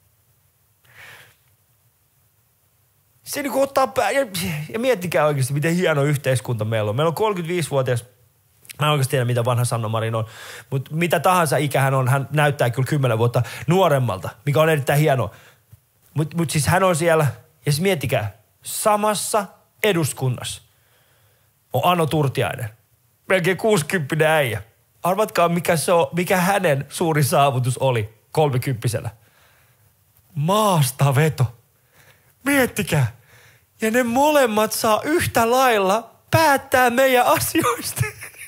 Se niinku ottaa ja miettikää oikeasti, miten hieno yhteiskunta meillä on. Meillä on 35-vuotias, mä en oikeasti tiedä, mitä vanha Sanna Marin on, mutta mitä tahansa ikä hän on, hän näyttää kyllä 10 vuotta nuoremmalta, mikä on erittäin hienoa. Mutta siis hän on siellä, ja siis miettikää, samassa eduskunnassa on Ano Turtiainen, melkein 60 äijä. Arvatkaa, mikä hänen suuri saavutus oli 30-vuotiaana. Maastaveto. Miettikää. Ja ne molemmat saa yhtä lailla päättää meidän asioista.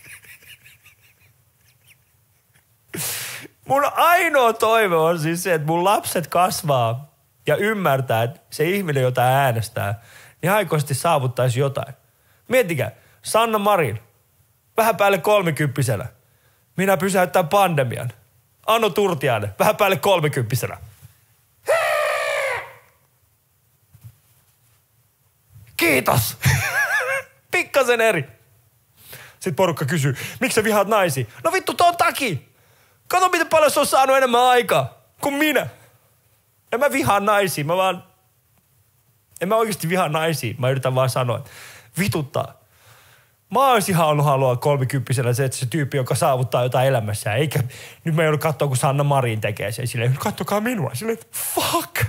Mun ainoa toive on siis se, että mun lapset kasvaa ja ymmärtää, että se ihminen, jota äänestää, niin aikoisesti saavuttaisi jotain. Miettikää, Sanna Marin, vähän päälle 30-vuotiaana. Minä pysäytän pandemian. Ano Turtiainen, vähän päälle 30-vuotiaana. Kiitos! Pikkasen eri. Sitten porukka kysyy, miksi sä vihaat naisia? No vittu, ton takia. Kato, miten paljon se on saanut enemmän aikaa kuin minä. En mä vihaa naisia, en mä oikeasti vihaa naisia. Mä yritän vaan sanoa, että vituttaa. Mä olisin halua 30-vuotiaana se tyyppi, joka saavuttaa jotain elämässään. Eikä nyt mä joudun katsoa, kun Sanna Marin tekee sen. Silleen, kattokaa minua. Silleen, fuck.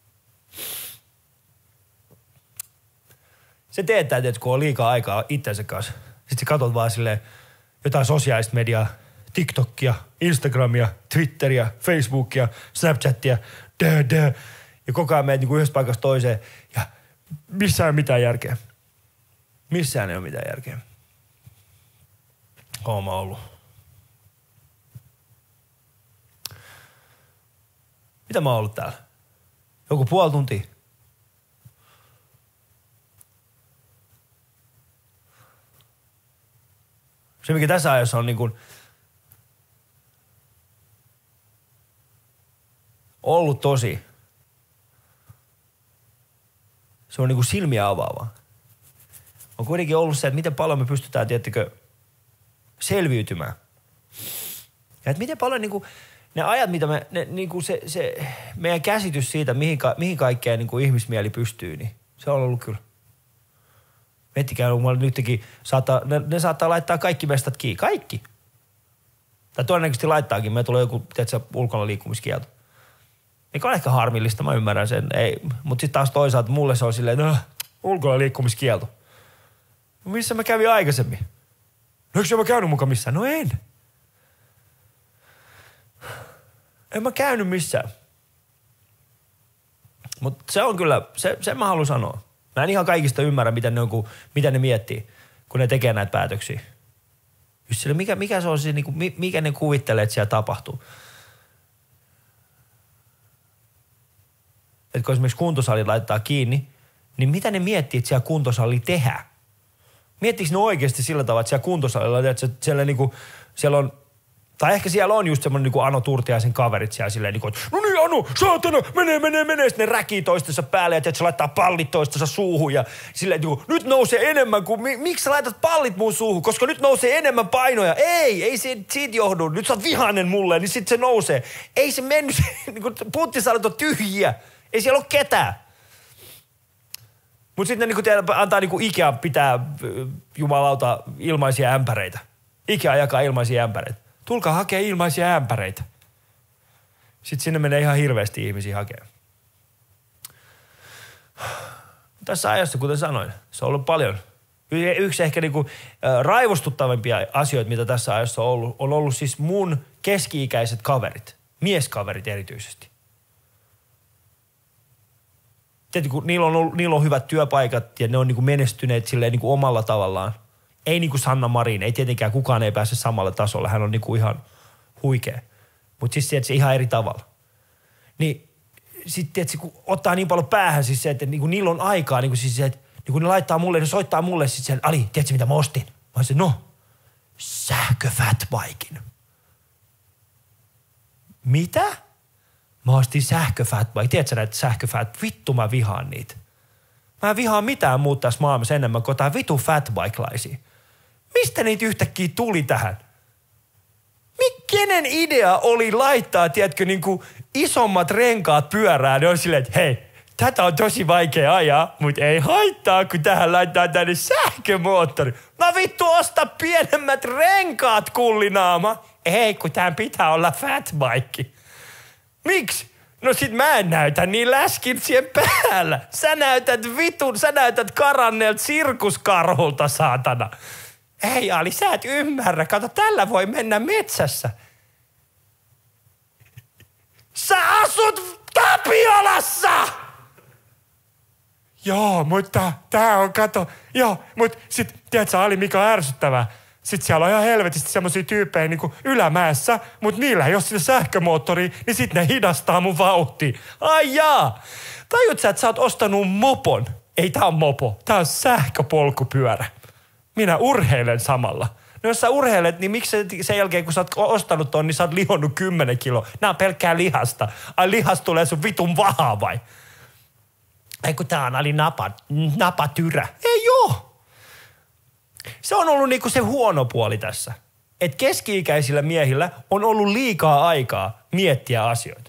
Se teettää, että kun on liikaa aikaa itsensä kanssa. Sitten sä katot vaan silleen jotain sosiaalista mediaa, TikTokia, Instagramia, Twitteriä, Facebookia, Snapchatia, ja koko ajan menet niin kuin yhdessä paikasta toiseen. Ja missään ei ole mitään järkeä. Missään ei ole mitään järkeä. Oon mä ollut. Mitä mä oon ollut täällä? Joku puoli tuntia. Se, mikä tässä ajassa on niin kuin ollut tosi, se on niin kuin silmiä avaavaa. On kuitenkin ollut se, että miten paljon me pystytään, tiettikö, selviytymään. Ja että miten paljon niin kuin, ne ajat, mitä me, niin kuin se meidän käsitys siitä, mihin kaikkeen niin kuin ihmismieli pystyy, niin se on ollut kyllä. Miettikää, kun nytkin ne saattaa laittaa kaikki mestat kiinni. Kaikki. Tai todennäköisesti laittaakin. Meillä tulee joku, tiedätkö, ulkona liikkumiskielto. Mikä on ehkä harmillista, mä ymmärrän sen. Mutta sitten taas toisaalta mulle se on silleen, että ulkona liikkumiskielto. Missä mä kävin aikaisemmin? No eikö mä käynyt mukaan missään? No en. En mä käynyt missään. Mutta se on kyllä, sen mä haluan sanoa. Mä en ihan kaikista ymmärrä, mitä ne miettii, kun ne tekee näitä päätöksiä. Just sille, mikä se on siis, niin kuin, mikä ne kuvittelee, että siellä tapahtuu. Että kun esimerkiksi kuntosali laittaa kiinni, niin mitä ne miettii, että siellä kuntosali tehdään? Miettiikö ne oikeasti sillä tavalla, että siellä kuntosalilla, että siellä on, tai ehkä siellä on just semmoinen niin kuin Ano Turtiaisen kaverit siellä silleen, niin kuin, no niin Ano, saatana, menee. Sitten ne räkii toistensa päälle ja tiedät, se laittaa pallit toistensa suuhun ja silleen, niin kuin, nyt nousee enemmän kuin, miksi sä laitat pallit mun suuhun, koska nyt nousee enemmän painoja. Ei siitä johdu, nyt sä oot vihainen mulle, niin sit se nousee. Ei se mennyt, niin kuin punttisalit on tyhjiä, ei siellä ole ketään. Mutta sitten ne niin antaa niin Ikea pitää jumalauta ilmaisia ämpäreitä. Ikea jakaa ilmaisia ämpäreitä. Tulkaa hakea ilmaisia ämpäreitä. Sitten sinne menee ihan hirveästi ihmisiä hakemaan. Tässä ajassa, kuten sanoin, se on ollut paljon. Yksi ehkä niinku raivostuttavimpia asioita, mitä tässä ajassa on ollut siis mun keski-ikäiset kaverit. Mieskaverit erityisesti. Tietysti kun niillä on hyvät työpaikat ja ne on niinku menestyneet silleen niinku omalla tavallaan. Ei niin kuin Sanna Marin, ei tietenkään kukaan ei pääse samalle tasolle, hän on niin kuin ihan huikea. Mutta siis se ihan eri tavalla. Niin sitten tietysti kun ottaa niin paljon päähän siis se, että niin kuin niillä on aikaa, niin kuin siis se, että niin kuin ne laittaa mulle, ne soittaa mulle sitten sen, Ali, tiedätkö mitä mä ostin? Mä olisin, no, sähköfatbiken. Mitä? Mä ostin sähköfatbike. Tiedätkö näitä sähköfat? Vittu mä vihaan niitä. Mä en vihaa mitään muuta tässä maailmassa enemmän kuin jotain vitu fatbike-laisia. Mistä niitä yhtäkkiä tuli tähän? Kenen idea oli laittaa, tiedätkö, niin kuin isommat renkaat pyörään? Ne on silleen, että hei, tätä on tosi vaikea ajaa, mutta ei haittaa, kun tähän laittaa tänne sähkömoottori. No vittu, osta pienemmät renkaat, kullinaama. Ei, kun tämän pitää olla fatbike. Miksi? No sit mä en näytä niin läskit siihen päällä. Sä näytät karanneelta sirkuskarhulta, saatana. Hei Ali, sä et ymmärrä. Kato, tällä voi mennä metsässä. Sä asut Tapiolassa! Joo, mutta tää on, kato. Joo, mutta sit, tiedätkö Ali, mikä on ärsyttävää? Sitten siellä on ihan helvetisti semmosia tyyppejä niinku ylämäessä, mutta niillä ei ole sitä sähkömoottoria, niin sit ne hidastaa mun vauhtia. Ai jaa! Tajut sä, että sä oot ostanut mopon? Ei tää on mopo, tää on sähköpolkupyörä. Minä urheilen samalla. No jos sä urheilet, niin miksi sen jälkeen kun sä oot ostanut ton, niin sä oot lihonnut 10 kiloa. Nää on pelkkää lihasta. Ai lihas tulee sun vitun vahaa vai? Ei kun tää on Ali napatyrä. Ei oo! Se on ollut niinku se huono puoli tässä. Että keski-ikäisillä miehillä on ollut liikaa aikaa miettiä asioita.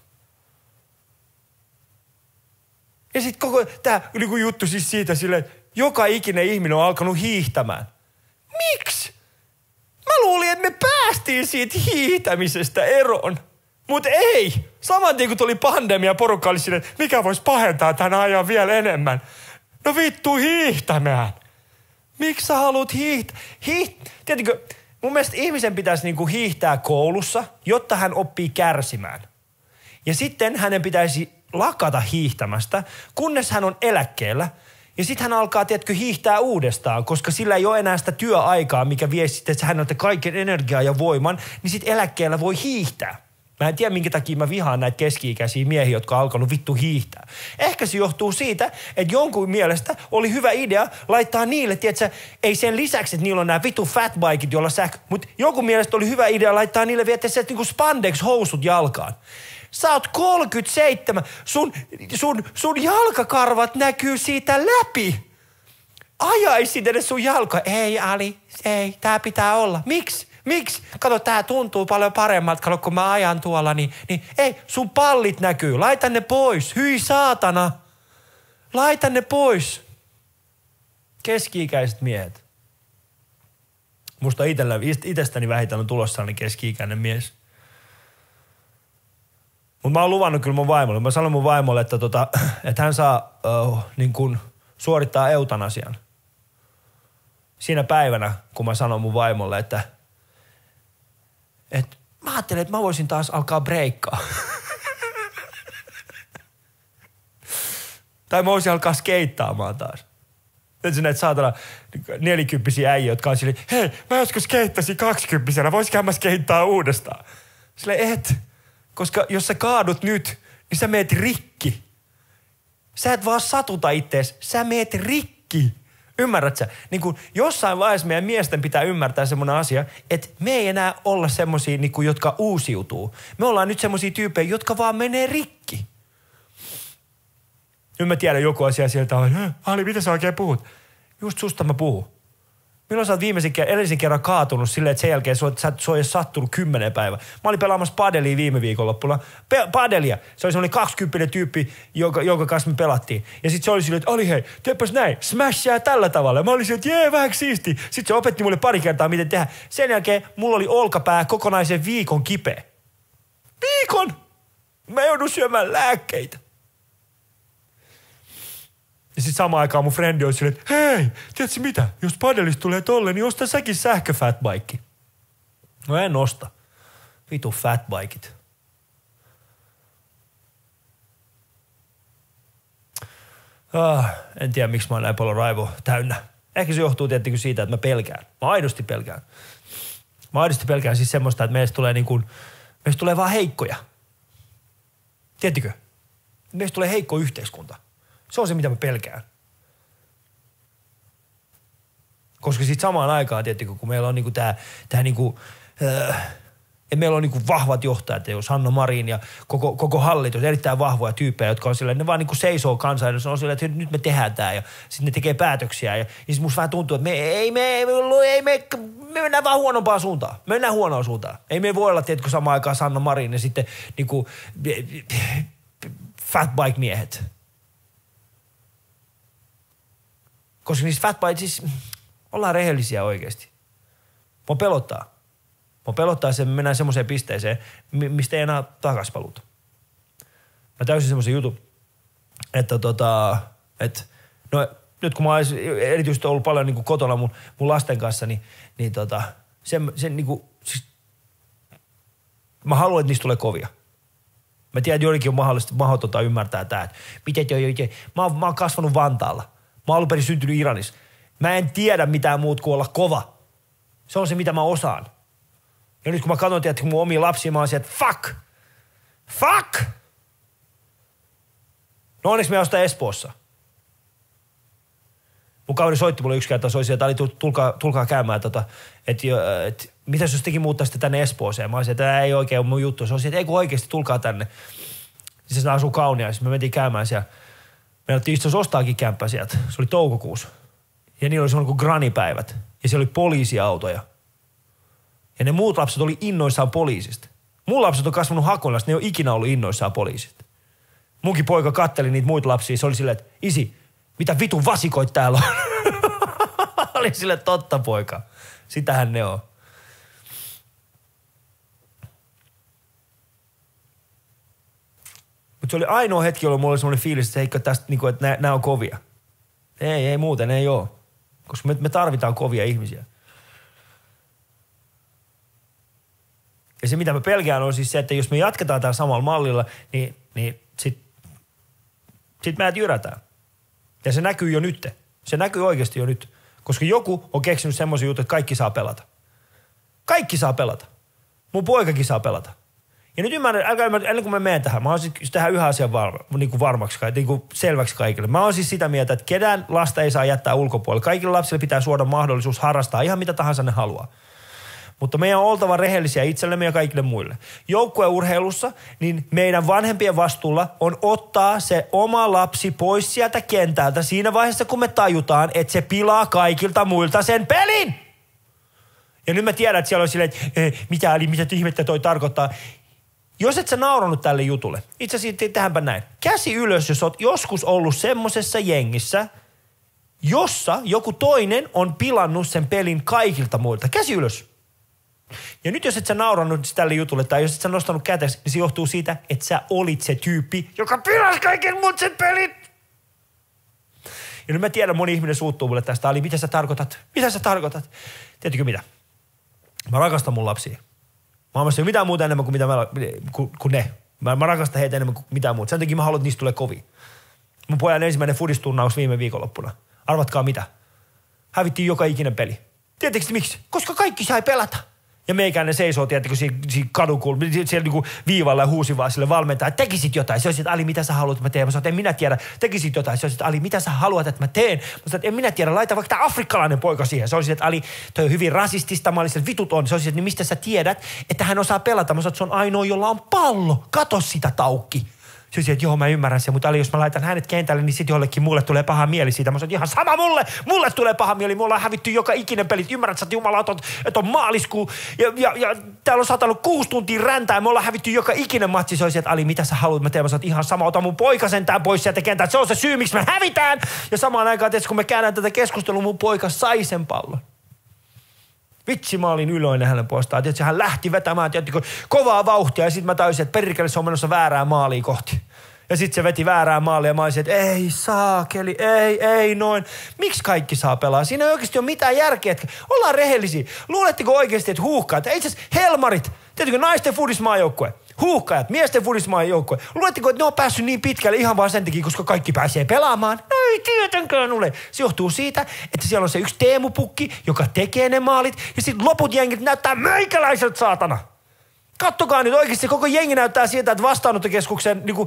Ja sit koko tää niinku juttu siis siitä silleen, että joka ikinen ihminen on alkanut hiihtämään. Miksi? Mä luulin, että me päästiin siitä hiihtämisestä eroon. Mut ei. Saman tien kun tuli pandemia, porukka oli silleen, että mikä vois pahentaa tän ajan vielä enemmän. No vittu hiihtämään. Miksi sä haluat hiihtää? Tiedätkö, mun mielestä ihmisen pitäisi niinku hiihtää koulussa, jotta hän oppii kärsimään. Ja sitten hänen pitäisi lakata hiihtämästä, kunnes hän on eläkkeellä. Ja sitten hän alkaa, tiedätkö, hiihtää uudestaan, koska sillä ei ole enää sitä työaikaa, mikä vie sitten, että hän on kaiken energiaa ja voiman, niin sitten eläkkeellä voi hiihtää. Mä en tiedä, minkä takia mä vihaan näitä keski-ikäisiä miehiä, jotka on alkanut vittu hiihtää. Ehkä se johtuu siitä, että jonkun mielestä oli hyvä idea laittaa niille, tiedätkö, ei sen lisäksi, että niillä on nämä vittu fatbikit, joilla mutta jonkun mielestä oli hyvä idea laittaa niille vielä niinku spandex-housut jalkaan. Sä oot 37, sun jalkakarvat näkyy siitä läpi. Ajaisit edes sun jalka. Ei Ali, ei, tää pitää olla. Miksi? Kato, tää tuntuu paljon paremmalta, kato, kun mä ajan tuolla, niin ei, sun pallit näkyy. Laita ne pois. Hyi saatana. Laita ne pois. Keski-ikäiset miehet. Musta itsestäni vähitellen on tulossa sellainen keski-ikäinen mies. Mutta mä oon luvannut kyllä mun vaimolle. Mä sanon mun vaimolle, että hän saa niin kun suorittaa eutanasian. Siinä päivänä, kun mä sanon mun vaimolle, että mä ajattelin, että mä voisin taas alkaa breikkaa. Tai mä voisin alkaa skeittaamaan taas. Nyt näitä saatana 40-vuotiaita äijä, jotka on silleen, hei, mä joskus skeittasin 20-vuotiaana, voisikaan mä skeittaa uudestaan? Silleen, koska jos sä kaadut nyt, niin sä meet rikki. Sä et vaan satuta ittees, sä meet rikki. Ymmärrät sä? Niin kuin jossain vaiheessa meidän miesten pitää ymmärtää semmoinen asia, että me ei enää olla semmosia, niin kuin, jotka uusiutuu. Me ollaan nyt semmosia tyyppejä, jotka vaan menee rikki. Nyt mä tiedän joku asia sieltä, Ali, mitä sä oikein puhut? Just susta mä puhun. Milloin sä oot edellisen kerran kaatunut silleen, että sen jälkeen sua ei sattunut 10 päivää. Mä olin pelaamassa padelia viime viikonloppuna. Padelia. Se oli semmoinen 20 tyyppi, jonka kanssa me pelattiin. Ja sit se oli silleen, että Ali hei, teepäs näin, smashää tällä tavalla. Ja mä olin silleen, että vähän siisti. Sitten se opetti mulle pari kertaa, miten tehdä. Sen jälkeen mulla oli olkapää kokonaisen viikon kipeä. Viikon! Mä joudun syömään lääkkeitä. Ja sit samaan aikaan mun frendi oli silleen, että hei, tiedätkö mitä? Jos padelista tulee tolle, niin osta säkin sähköfatbike. No en osta. Vitu fatbikeit. En tiedä, miksi mä oon näin paljon raivoa täynnä. Ehkä se johtuu tietenkin siitä, että mä pelkään. Mä aidosti pelkään siis semmoista, että meistä tulee vaan heikkoja. Tiedättekö? Meistä tulee heikko yhteiskunta. Se on se, mitä mä pelkään. Koska sit samaan aikaan, tiettikö, kun meillä on niinku meillä on niinku vahvat johtajat, Sanna Marin ja koko hallitus, erittäin vahvoja tyyppejä, jotka on silleen, ne vaan niinku seisoo kansainvälisesti, on silleen, että nyt me tehdään tää ja sitten ne tekee päätöksiä ja sit musta vähän tuntuu, että me mennään vaan huonompaan suuntaan. Me mennään huonoon suuntaan. Ei me voi olla, tiettikö, samaan aikaan Sanna Marin ja sitten niinku fatbike-miehet. Koska niistä fatbike, siis ollaan rehellisiä oikeasti. Mua pelottaa se, että me mennään semmoiseen pisteeseen, mistä ei enää takaspaluuta. Mä täysin semmoisen jutun, että nyt kun mä oon erityisesti ollut paljon niin kuin kotona mun lasten kanssa, niin sen niin kuin, siis, mä haluan, että niistä tulee kovia. Mä tiedän, että joidenkin on mahdotonta ymmärtää tää, että mä oon kasvanut Vantaalla. Mä oon alun perin syntynyt Iranissa. Mä en tiedä mitään muut kuin olla kova. Se on se, mitä mä osaan. Ja nyt kun mä katson, että mun omia lapsia, mä oon siellä, että fuck! No onneksi me ostaa Espoossa. Mun kaveri soitti mulle yksi kerta, se oli sieltä, että tulkaa käymään, että mitäs jos tekin muuttaisitte tänne Espooseen? Mä olisin, että ei oikein ole mun juttu. Se oli että ei kun oikeasti, tulkaa tänne. Siis se asuu Kauniaisissa, me mentiin käymään siellä. Me oltiin itse asiassa ostaakin kämppä sieltä. Se oli toukokuussa. Ja niillä oli semmoinen kuin granipäivät. Ja siellä oli poliisiautoja. Ja ne muut lapset oli innoissaan poliisista. Mun lapset on kasvanut Hakulassa, ne ei ole ikinä ollut innoissaan poliisista. Munkin poika katteli niitä muita lapsia, se oli silleen, että isi, mitä vitun vasikoit täällä on? Oli silleen, totta poika. Sitähän ne on. Mutta se oli ainoa hetki, jolloin mulla oli semmoinen fiilis, että heikka tästä, niinku, että nämä on kovia. Ei muuten, ei ole. Koska me tarvitaan kovia ihmisiä. Ja se, mitä mä pelkään, on siis se, että jos me jatketaan täällä samalla mallilla, niin sit meidät jyrätään. Ja se näkyy jo nyt. Se näkyy oikeasti jo nyt. Koska joku on keksinyt semmoisen jutun, että kaikki saa pelata. Kaikki saa pelata. Mun poikakin saa pelata. Ja nyt ennen kuin mä menen tähän, mä oon siis tehdä yhden asian varmaksi, niin kuin selväksi kaikille. Mä oon siis sitä mieltä, että ketään lasta ei saa jättää ulkopuolelle. Kaikille lapsille pitää suoda mahdollisuus harrastaa ihan mitä tahansa ne haluaa. Mutta meidän on oltava rehellisiä itsellemme ja kaikille muille. Joukkueurheilussa, niin meidän vanhempien vastuulla on ottaa se oma lapsi pois sieltä kentältä siinä vaiheessa, kun me tajutaan, että se pilaa kaikilta muilta sen pelin. Ja nyt mä tiedän, että siellä on silleen, että mitä ihmettä toi tarkoittaa. Jos et sä nauranut tälle jutulle, itse asiassa tehdäänpä näin. Käsi ylös, jos oot joskus ollut semmosessa jengissä, jossa joku toinen on pilannut sen pelin kaikilta muilta. Käsi ylös. Ja nyt jos et sä naurannut tälle jutulle tai jos et sä nostanut kätesi, niin se johtuu siitä, että sä olit se tyyppi, joka pilasi kaiken muut sen pelin. Ja nyt mä tiedän, moni ihminen suuttuu mulle tästä. Ali, mitä sä tarkoitat? Mitä sä tarkoitat? Tiedätkö mitä? Mä rakastan mun lapsia. Mä oon mitään muuta enemmän kuin ne. Mä rakastan heitä enemmän kuin mitään muuta. Sen takia mä haluan, että niistä tulee kovia. Mun pojan ensimmäinen fudisturnaus viime viikonloppuna. Arvatkaa mitä? Hävittiin joka ikinen peli. Tiedättekö miksi? Koska kaikki sai pelata. Ja meikäinen seisoo, tiedättekö, siinä kadukulmassa, siellä niinku viivalla ja huusi vaan sille valmentaa, että tekisit jotain. Se olisi, että Ali, mitä sä haluat, että mä teen? Mä sanoin, en minä tiedä, tekisit jotain. Se olisi, että Ali, mitä sä haluat, että mä teen? Mä sanoin, että en minä tiedä, laita vaikka tämä afrikkalainen poika siihen. Se olisi, että Ali, toi on hyvin rasistista. Mä olisin, että vitut on. Se olisi, että niin mistä sä tiedät, että hän osaa pelata? Mä sanoin, että se on ainoa, jolla on pallo. Kato sitä, Taukki. Se olisi, että joo, mä ymmärrän sen, mutta Ali, jos mä laitan hänet kentälle, niin sitten jollekin mulle tulee paha mieli siitä. Mä sanoin, että ihan sama mulle tulee paha mieli. Me ollaan hävitty joka ikinen pelit. Ymmärrät sä, että jumalauta, että on maaliskuu ja täällä on satanut 6 tuntia räntää. Me ollaan hävitty joka ikinen matsi. Se olisi, että Ali, mitä sä haluat? Mä teen, mä sanoin, että ihan sama, ota mun poika sentään pois sieltä kentältä. Se on se syy, miksi me hävitään. Ja samaan aikaan, tietysti, kun me käännään tätä keskustelua, mun poika sai sen pallon. Vitsi, mä olin iloinen hänen puolestaan. Tietysti hän lähti vetämään kovaa vauhtia ja sitten mä täysin, että perkele se on menossa väärään maaliin kohti. Ja sitten se veti väärään maaliin ja mä olisin, että ei saakeli, ei noin. Miksi kaikki saa pelaa? Siinä ei oikeasti ole mitään järkeä. Ollaan rehellisiä. Luuletteko oikeasti, että huuhkaat? Itse asiassa Helmarit, tiedätkö, naisten fudismaajoukkue, huuhkajat, miesten fudismaajoukkue. Luuletteko, että ne on päässyt niin pitkälle ihan vaan sen takia, koska kaikki pääsee pelaamaan? No ei tietenkään ole. Se johtuu siitä, että siellä on se yksi Teemu Pukki, joka tekee ne maalit ja sitten loput jengit näyttää meikäläiseltä, saatana. Kattokaa nyt oikeasti, koko jengi näyttää siltä, että vastaanottokeskuksen niin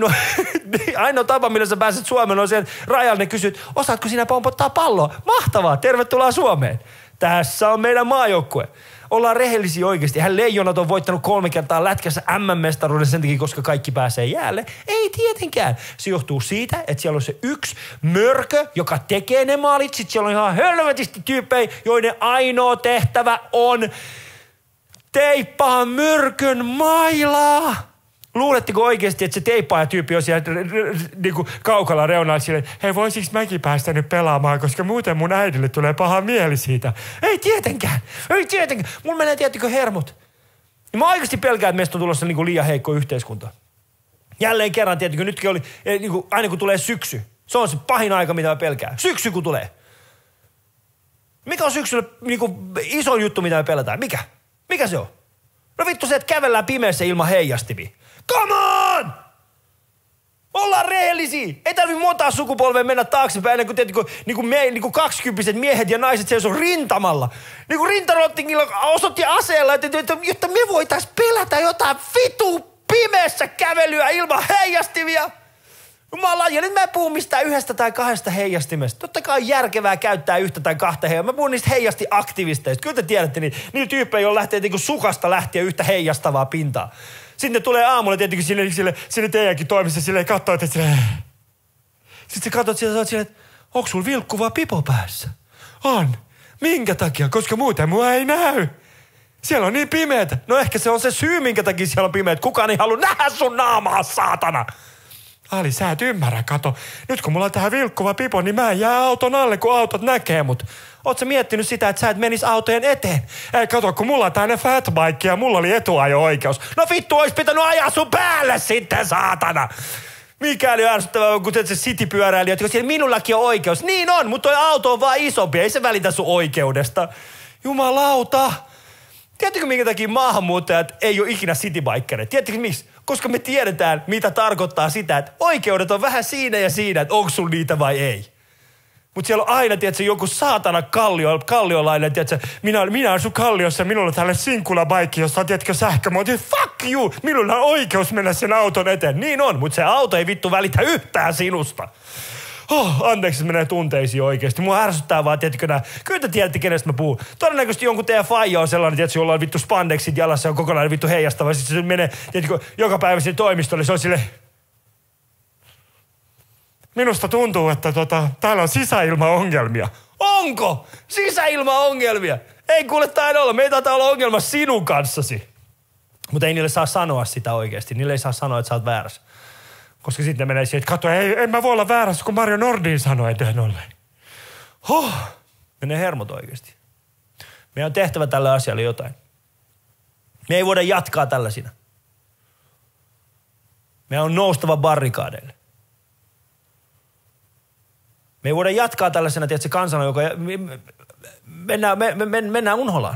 ainoa tapa, millä sä pääset Suomeen, on se, rajalle ne kysyt, osaatko sinä pompottaa palloa? Mahtavaa, tervetuloa Suomeen. Tässä on meidän maajoukkue. Ollaan rehellisiä oikeasti. Hän Leijonat on voittanut 3 kertaa lätkässä MM-mestaruuden sen takia, koska kaikki pääsee jäälle. Ei tietenkään. Se johtuu siitä, että siellä on se yksi mörkö, joka tekee ne maalit. Sitten siellä on ihan helvetisti tyyppejä, joiden ainoa tehtävä on teippaa myrkyn mailaa. Luuletteko oikeasti, että se teippaaja-tyyppi on siellä niinku kaukalla reunalla silleen, hei voisiks mäkin päästä nyt pelaamaan, koska muuten mun äidille tulee paha mieli siitä. Ei tietenkään. Mulla menee tiettikö hermot. Ja mä oikeasti pelkään, että meistä on tulossa niinku liian heikko yhteiskunta. Jälleen kerran, tiettikö, nytkin oli, niinku, aina kun tulee syksy, Se on se pahin aika, mitä mä pelkään. Syksy kun tulee. Mikä on syksyllä niinku iso juttu, mitä me pelätään? Mikä? Mikä se on? No vittu se, että kävellään pimeässä ilman heijastimia. Come on! Ollaan rehellisiä. Ei tarvitse montaa sukupolvea mennä taaksepäin ennen kuin niinku 20-vuotiaat miehet ja naiset seisoo rintamalla. Niinku rintarottingilla osoitti aseella, jotta me voitais pelätä jotain vitu pimeässä kävelyä ilman heijastimia. Jumala, ja nyt mä en puhu mistään 1 tai 2 heijastimesta. Totta kai on järkevää käyttää 1 tai 2 heijastimesta. Mä puhun niistä heijastiaktivisteista. Kyllä te tiedätte, niillä tyyppejä, joilla lähtee niinku sukasta lähtien yhtä heijastavaa pintaa. Sitten ne tulee aamulla tietenkin sinne teidänkin toimissa silleen katsoo, että silleen. Sitten sä katsot sieltä, sä oot silleen, että onko sulla vilkkuvaa pipo päässä? On. Minkä takia? Koska muuten mua ei näy. Siellä on niin pimeätä. No ehkä se on se syy, minkä takia siellä on pimeät. Kukaan ei halua nähdä sun naamaa, saatana. Ali, sä et ymmärrä, kato. Nyt kun mulla on tähän vilkkuva pipo, niin mä en jää auton alle, kun autot näkee mut. Oot sä miettinyt sitä, että sä et menis autojen eteen? Ei, kato, kun mulla on tänne fatbike ja mulla oli etuajo-oikeus. No vittu, ois pitänyt ajaa sun päälle sitten, saatana. Mikäli ärsyttävää, kun se citypyöräilijä, että minullakin on oikeus. Niin on, mutta toi auto on vaan isompi, ei se välitä sun oikeudesta. Jumalauta. Tiedättekö, minkä takia maahanmuuttajat ei ole ikinä citybikereita? Tiedättekö miksi? Koska me tiedetään, mitä tarkoittaa sitä, että oikeudet on vähän siinä ja siinä, että onko sulla niitä vai ei. Mutta siellä on aina, tiedätkö, joku saatana kalliolainen, tiedätkö, minä asun Kalliossa, minulla on tälle sinkulabaikki, jossa on, tiedätkö, sähkömooti. Fuck you! Minulla on oikeus mennä sen auton eteen. Niin on, mutta se auto ei vittu välitä yhtään sinusta. Anteeksi, se menee tunteisiin oikeasti. Mua ärsyttää vaan, tiedätkö kyllä te tiedätte, kenestä mä puhun. Todennäköisesti jonkun teidän faija on sellainen, tiedätkö, jolla on vittu spandexit jalassa ja on kokonaan vittu heijastava. Sitten se menee, tiedätkö, joka päivä sinne toimistolle. Se on silleen. Minusta tuntuu, että täällä on sisäilmaongelmia. Onko? Sisäilmaongelmia? Ei kuule taida olla. Meitä taitaa olla ongelma sinun kanssasi. Mutta ei niille saa sanoa sitä oikeasti. Niille ei saa sanoa, että sä oot väärässä. Koska sitten menee siihen, että katso, en mä voi olla väärässä, kun Mario Nordin sanoi, että en ole. Menee hermot oikeasti. Meidän on tehtävä tälle asialle jotain. Me ei voida jatkaa tällaisina. Meidän on noustava barrikaadeille. Me ei voida jatkaa tällaisena, tiedätkö, kansana, joka mennään unholaan.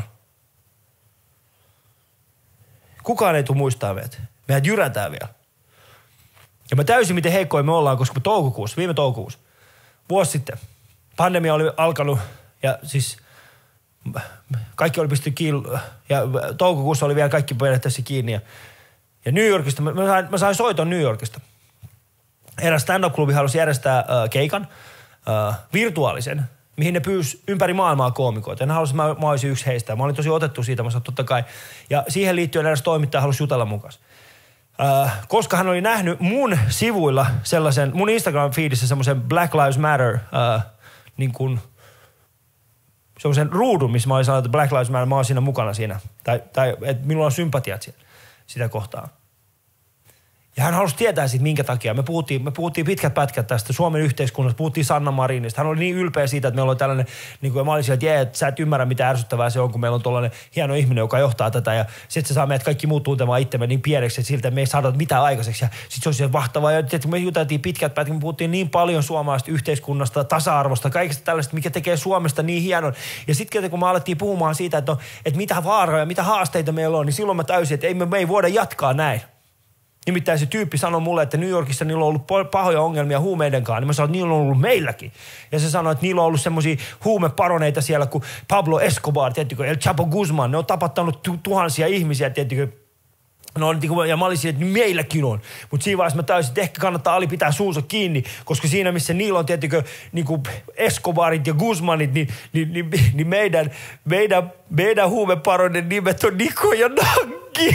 Kukaan ei tule muistaa meitä. Meidät jyrätään vielä. Ja mä täysin miten heikkoja me ollaan, koska viime toukokuussa, vuosi sitten, pandemia oli alkanut ja siis kaikki oli pistetty kiinni ja toukokuussa oli vielä kaikki periaatteessa kiinni. Ja New Yorkista, mä sain soiton New Yorkista. Eräs stand-up-klubi halusi järjestää keikan, virtuaalisen, mihin ne pyysi ympäri maailmaa koomikoita. Ja ne halusi, mä olisin yksi heistä. Mä olin tosi otettu siitä, mä sanoin totta kai. Ja siihen liittyen eräs toimittaja halusi jutella mukaan. Koska hän oli nähnyt mun sivuilla sellaisen, mun Instagram-feedissä semmoisen Black Lives Matter, niin kuin semmoisen ruudun, missä mä olin sanonut, että Black Lives Matter, mä oon siinä mukana siinä. Tai että minulla on sympatiat siellä, sitä kohtaa. Ja hän halusi tietää siitä, minkä takia. Me puhuttiin pitkät pätkät tästä Suomen yhteiskunnasta, puhuttiin Sanna Marinista. Hän oli niin ylpeä siitä, että meillä oli tällainen, niin kuin mä olin siellä, että sä et ymmärrä, mitä ärsyttävää se on, kun meillä on tollainen hieno ihminen, joka johtaa tätä. Ja sitten se saa meidät kaikki muut tuntemaan itsemme niin pieneksi, että siltä me ei saada mitään aikaiseksi. Ja sitten se olisi siellä mahtavaa. Ja me juteltiin pitkät pätkät, me puhuttiin niin paljon suomalaisesta yhteiskunnasta, tasa-arvosta, kaikesta tällaista, mikä tekee Suomesta niin hienon. Ja sitten kun me alettiin puhumaan siitä, että mitä vaaroja, mitä haasteita meillä on, niin silloin mä täysin, että me ei voida jatkaa näin. Nimittäin se tyyppi sanoi mulle, että New Yorkissa niillä on ollut pahoja ongelmia huumeidenkaan. Niin mä sanoin, että niillä on ollut meilläkin. Ja se sanoi, että niillä on ollut semmoisia huumeparoneita siellä kuin Pablo Escobar, tiettikö, El Chapo Guzman. Ne on tapattanut tuhansia ihmisiä, tiettikö. No, ja mä olisin, että meilläkin on. Mutta siinä vaiheessa mä täysin, että ehkä kannattaa Ali pitää suunsa kiinni, koska siinä missä niillä on, tiettikö, niin kuin Escobarit ja Guzmanit, niin meidän huumeparonen nimet on Niko ja Nakki.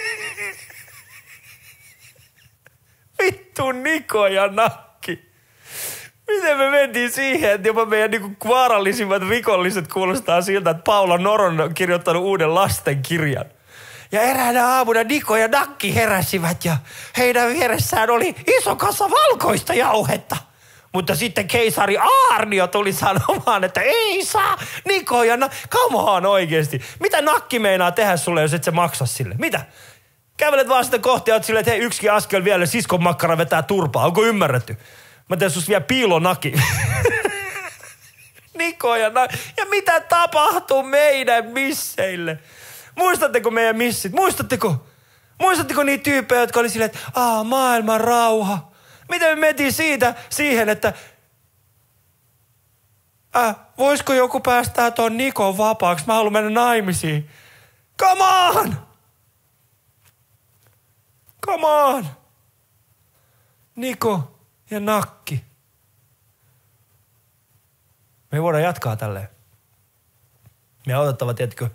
Vittu Niko ja Nakki. Miten me mentiin siihen, että jopa meidän niinku vaarallisimmat rikolliset kuulostaa siltä, että Paula Noron on kirjoittanut uuden lastenkirjan. Ja eräänä aamuna Niko ja Nakki heräsivät ja heidän vieressään oli iso kasa valkoista jauhetta. Mutta sitten keisari Aarnio tuli sanomaan, että ei saa Niko ja Nakki. Come on oikeesti. Mitä Nakki meinaa tehdä sulle, jos et sä maksa sille? Mitä? Kävelet vaan sitä kohti ja oot silleen, että hei, yksikin askel vielä, siskon makkara vetää turpaa. Onko ymmärretty? Mä teen sus vielä piilonaki. Niko ja mitä tapahtuu meidän misseille? Muistatteko meidän missit? Muistatteko niitä tyyppejä, jotka oli silleen, että maailman rauha. Miten me mentiin siitä siihen, että voisiko joku päästää ton Nikon vapaaksi? Mä haluan mennä naimisiin. Come on! Come on! Niko ja Nakki. Me ei voida jatkaa tälleen. Me on otettava, tiedätkö,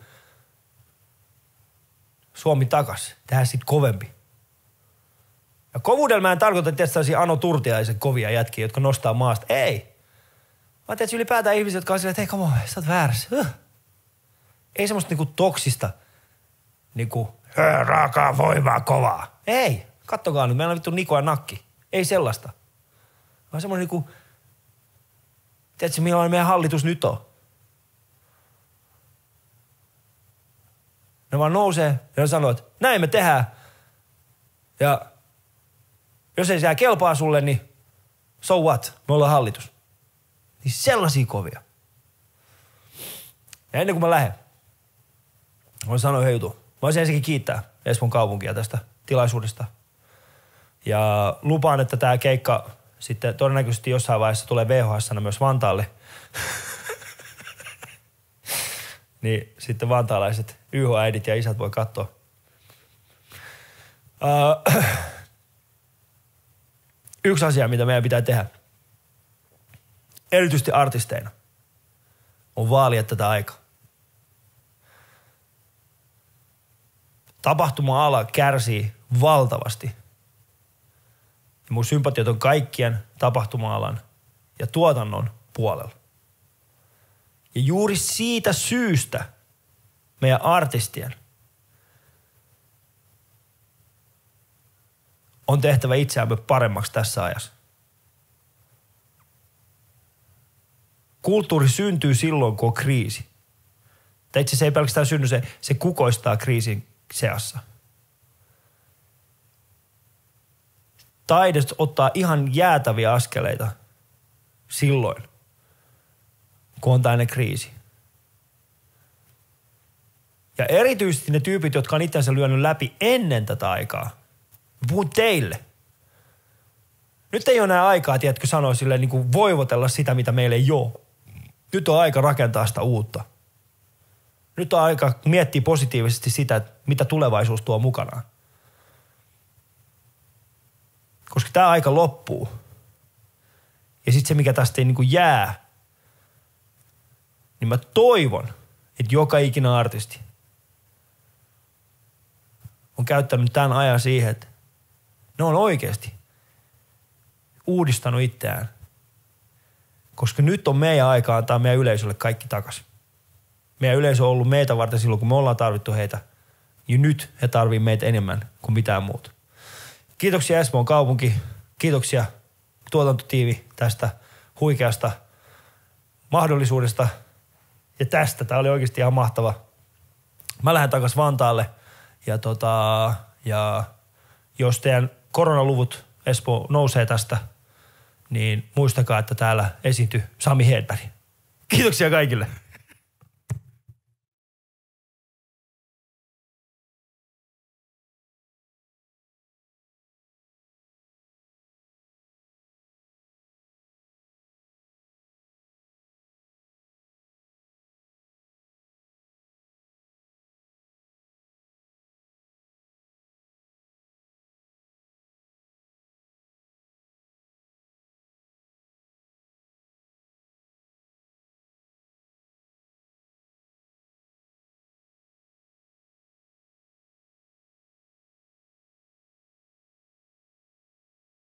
Suomi takas. Tehdään sit kovempi. Ja kovuudella mä en tarkoita, että sellaisia Ano Turtiaisen kovia jätkiä, jotka nostaa maasta. Ei. Mä tiedän, ylipäätään ihmisiä, jotka on silleen, että hei, come on, sä oot väärässä. Ei semmoista niinku toksista, niinku raakaa voimaa kovaa. Ei. Kattokaa nyt, meillä on vittu Niko ja Nakki. Ei sellaista. Vaan semmoinen niinku, tiedätkö, millainen meidän hallitus nyt on? Ne vaan nousee ja ne sanoo, että näin me tehdään. Ja jos ei se kelpaa sulle, niin so what? Me ollaan hallitus. Niin sellaisia kovia. Ja ennen kuin mä lähden, voin sanoa yhden jutun. Mä voisin ensinnäkin kiittää Espoon kaupunkia tästä tilaisuudesta. Ja lupaan, että tää keikka sitten todennäköisesti jossain vaiheessa tulee VHS:nä myös Vantaalle. Niin sitten vantaalaiset YH-äidit ja isät voi katsoa. Yksi asia, mitä meidän pitää tehdä, erityisesti artisteina, on vaalia tätä aikaa. Tapahtuma-ala kärsii valtavasti. Ja mun sympatiot on kaikkien tapahtuma-alan ja tuotannon puolella. Ja juuri siitä syystä meidän artistien on tehtävä itseämme paremmaksi tässä ajassa. Kulttuuri syntyy silloin, kun on kriisi. Tai itse asiassa ei pelkästään synny, se kukoistaa kriisin seassa. Taide ottaa ihan jäätäviä askeleita silloin, kun on tällainen kriisi. Ja erityisesti ne tyypit, jotka on itsensä lyönyt läpi ennen tätä aikaa. Puhun teille. Nyt ei ole enää aikaa, tiedätkö, sanoa silleen niin kuin voivotella sitä, mitä meillä ei ole. Nyt on aika rakentaa sitä uutta. Nyt on aika miettiä positiivisesti sitä, mitä tulevaisuus tuo mukanaan. Koska tämä aika loppuu. Ja sitten se, mikä tästä ei niin kuin jää, niin mä toivon, että joka ikinä artisti on käyttänyt tämän ajan siihen, että ne on oikeasti uudistanut itseään. Koska nyt on meidän aika antaa meidän yleisölle kaikki takaisin. Meidän yleisö on ollut meitä varten silloin, kun me ollaan tarvittu heitä. Ja nyt he tarvii meitä enemmän kuin mitään muuta. Kiitoksia Espoon kaupunki. Kiitoksia tuotantotiivi tästä huikeasta mahdollisuudesta. Ja tästä. Tämä oli oikeasti ihan mahtava. Mä lähden takaisin Vantaalle. Ja jos teidän koronaluvut Espoo nousee tästä, niin muistakaa, että täällä esiintyi Sami Hedberg. Kiitoksia kaikille.